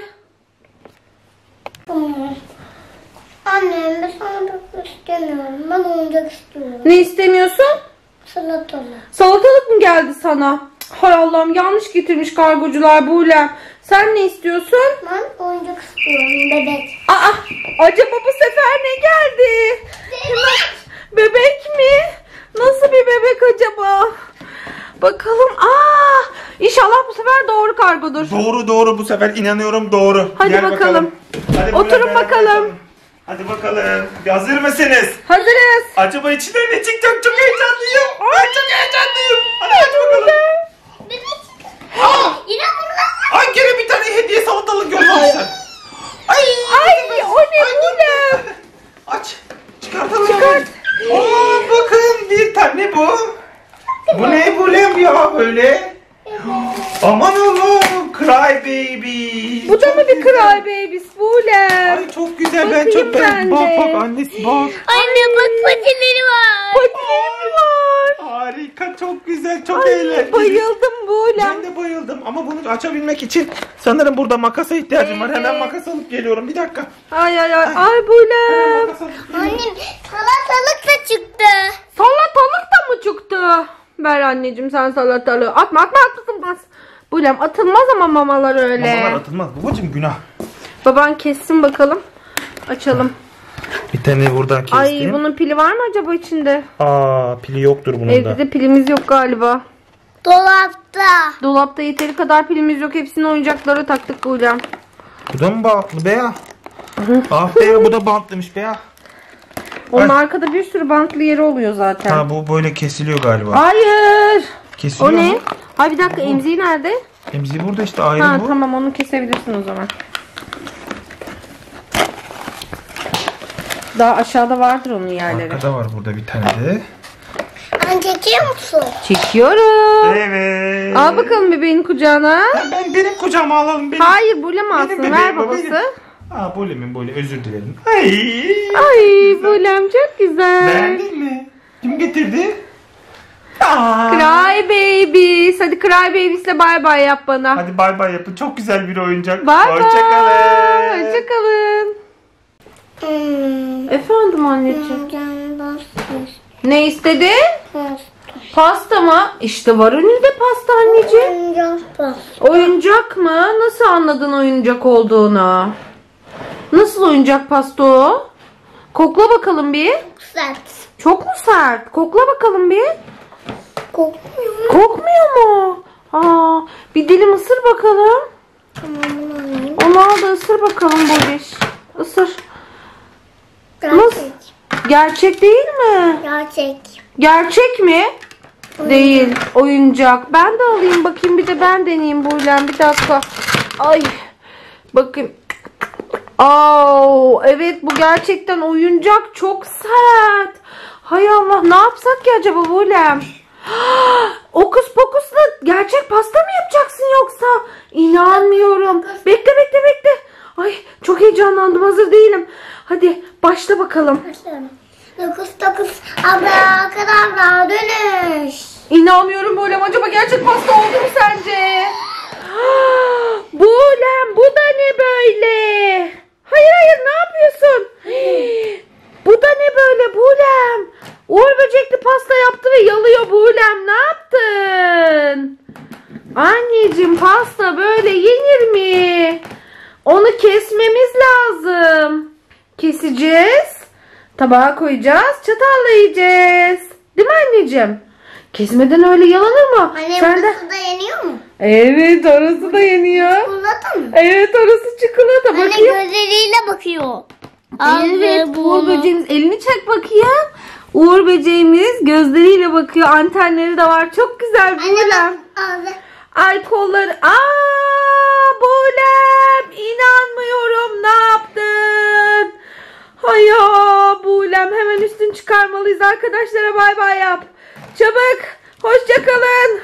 S2: Tamam. Annem ben sana bakmak istemiyorum. Ben oyuncak istiyorum.
S3: Ne istemiyorsun?
S2: Salatalık.
S3: Salatalık mı geldi sana? Hay Allah'ım yanlış getirmiş kargocular Bulem. Sen ne istiyorsun?
S2: Ben oyuncak istiyorum. Bebek.
S3: Aa, acaba bu sefer ne geldi?
S2: Bebek.
S3: Bebek mi? Nasıl bir bebek acaba? Bakalım. Aa, inşallah bu sefer doğru kargodur.
S1: Doğru doğru bu sefer inanıyorum doğru.
S3: Hadi
S1: Gel
S3: bakalım.
S1: Hadi
S3: Oturun
S1: Bulem, beraber
S3: bakalım.
S1: yapalım. Hadi bakalım. Hazır mısınız?
S3: Hazırız.
S1: Acaba içinden ne çıkacak? Çok heyecanlıyım. Ben çok heyecanlıyım. Hadi aç bakalım.
S2: Bebek. Aa. Yine bunlar.
S1: Ay gene bir tane hediye salatalık yollamışlar. Ay.
S3: Ay o ne Bulem?
S1: Aç. Çıkartalım.
S3: Çıkart.
S1: Aa bakın bir tane bu. Bu ne Bulem ya böyle? Aman Allah'ım. Cry baby.
S3: Bu da
S1: Çok
S3: mı bir
S1: güzel.
S3: Cry Babies Bulem?
S1: Ay çok güzel ben
S3: Bakayım
S1: çok beğendim.
S3: ben
S1: Bak
S3: de.
S1: bak annesi bak.
S2: Anne bak patileri var.
S3: Patileri mi var?
S1: Harika çok güzel çok
S3: Ay
S1: eğlenceli.
S3: bayıldım Bulem.
S1: Ben de bayıldım ama bunu açabilmek için sanırım burada makasa ihtiyacım var. Hemen
S3: Evet.
S1: makas alıp geliyorum bir dakika.
S3: Ay ay ay ay
S1: Hemen
S3: Bulem.
S1: makas alıp geliyorum.
S2: Annem salatalık da çıktı.
S3: Salatalık da mı çıktı? Ver anneciğim sen salatalığı. Atma atma atılmaz. Bulem atılmaz ama mamalar öyle.
S1: Mamalar atılmaz babacım günah.
S3: Baban kessin bakalım. Açalım.
S1: Bir tane buradan kestim.
S3: Ay bunun pili var mı acaba içinde?
S1: Aa pili yoktur bunun
S3: Evde
S1: da.
S3: de pilimiz yok galiba.
S2: Dolapta.
S3: Dolapta yeteri kadar pilimiz yok. Hepsini oyuncaklara taktık Bulem.
S1: Bu da mı bantlı be ya? Ah be ya bu da bantlıymış be ya.
S3: Onun
S1: Ay.
S3: arkada bir sürü bantlı yeri oluyor zaten.
S1: Ha bu böyle kesiliyor galiba.
S3: Hayır.
S1: Kesiliyor
S3: O ne?
S1: mu?
S3: Ay bir dakika emziği nerede?
S1: Emziği burada işte ayrı
S3: Ha
S1: bu.
S3: tamam onu kesebilirsin o zaman. Daha aşağıda vardır onun yerleri.
S1: Arkada var burada bir tane de.
S2: Anne çekiyor musun?
S3: Çekiyorum.
S1: Evet.
S3: Al bakalım bebeğin kucağına.
S1: Ben, ben benim kucağıma alalım benim.
S3: Hayır Bulem alsın.
S1: bebeğim,
S3: Ver
S1: o
S3: babası.
S1: benim. Aa Bulem'in böyle özür dilerim. Ay.
S3: Ay Bulem çok güzel.
S1: Beğendin mi? Kim getirdi? Aa.
S3: Cry Babies. Hadi Cry Babies'le bay bay yap bana.
S1: Hadi bay bay yapın. Çok güzel bir oyuncak.
S3: Bay bay.
S1: Hoşçakalın.
S3: Hoşçakalın.
S2: Hmm.
S3: Efendim anneciğim.
S2: Ben basmış.
S3: Ne istedi?
S2: Bas.
S3: Pasta mı? İşte var önünde pasta anneciğim.
S2: Oyuncak bas.
S3: Oyuncak mı? Nasıl anladın oyuncak olduğunu? Nasıl oyuncak pasta o? Kokla bakalım bir.
S2: Sert.
S3: Çok mu sert? Kokla bakalım bir.
S2: Kokmuyor.
S3: Kokmuyor mu? Aa, bir dilim ısır bakalım.
S2: Tamam bunu alayım.
S3: Onu al da ısır bakalım Boliş. Isır.
S2: Gerçek.
S3: Gerçek değil mi?
S2: Gerçek.
S3: Gerçek mi? Değil. Oyuncak. Ben de alayım bakayım bir de ben deneyeyim Bulem. Bir dakika. Ay. Bakayım. Aa, evet bu gerçekten oyuncak çok sert. Hay Allah, ne yapsak ki acaba Bulem? Okus pokusla gerçek pasta mı yapacaksın yoksa? İnanmıyorum. Bekle bekle bekle. Ay çok heyecanlandım, hazır değilim. Hadi başla bakalım.
S2: Başlıyorum. Dokuz dokuz abrakadabra dönüş.
S3: İnanmıyorum Bulem, acaba gerçek pasta oldu mu sence? Bulem, bu da ne böyle? Hayır hayır, ne yapıyorsun? Bu da ne böyle Bulem? Uğur böcekli pasta yaptı ve yalıyor Bulem, ne yaptın? Anneciğim, pasta böyle yenir mi? Onu kesmemiz lazım. Keseceğiz. Tabağa koyacağız. Çatalla yiyeceğiz. Değil mi anneciğim? Kesmeden öyle yalanır mı?
S2: Anne
S3: Sen de...
S2: burası da yeniyor mu?
S3: Evet, orası da yeniyor.
S2: Çikolata mı?
S3: Evet, orası çikolata.
S2: Anne
S3: Bakayım.
S2: gözleriyle bakıyor.
S3: Evet,
S2: Ağzı,
S3: Uğur
S2: burnu.
S3: böceğimiz, elini çek bakayım. Uğur böceğimiz gözleriyle bakıyor. Antenleri de var. Çok güzel
S2: Anne
S3: Bulem.
S2: bak ağzı.
S3: Ay kolları. Aa, Bulem, inanmıyorum, ne yaptın? Hay ya Bulem, hemen üstünü çıkarmalıyız. Arkadaşlara bay bay yap. Çabuk. Hoşça kalın.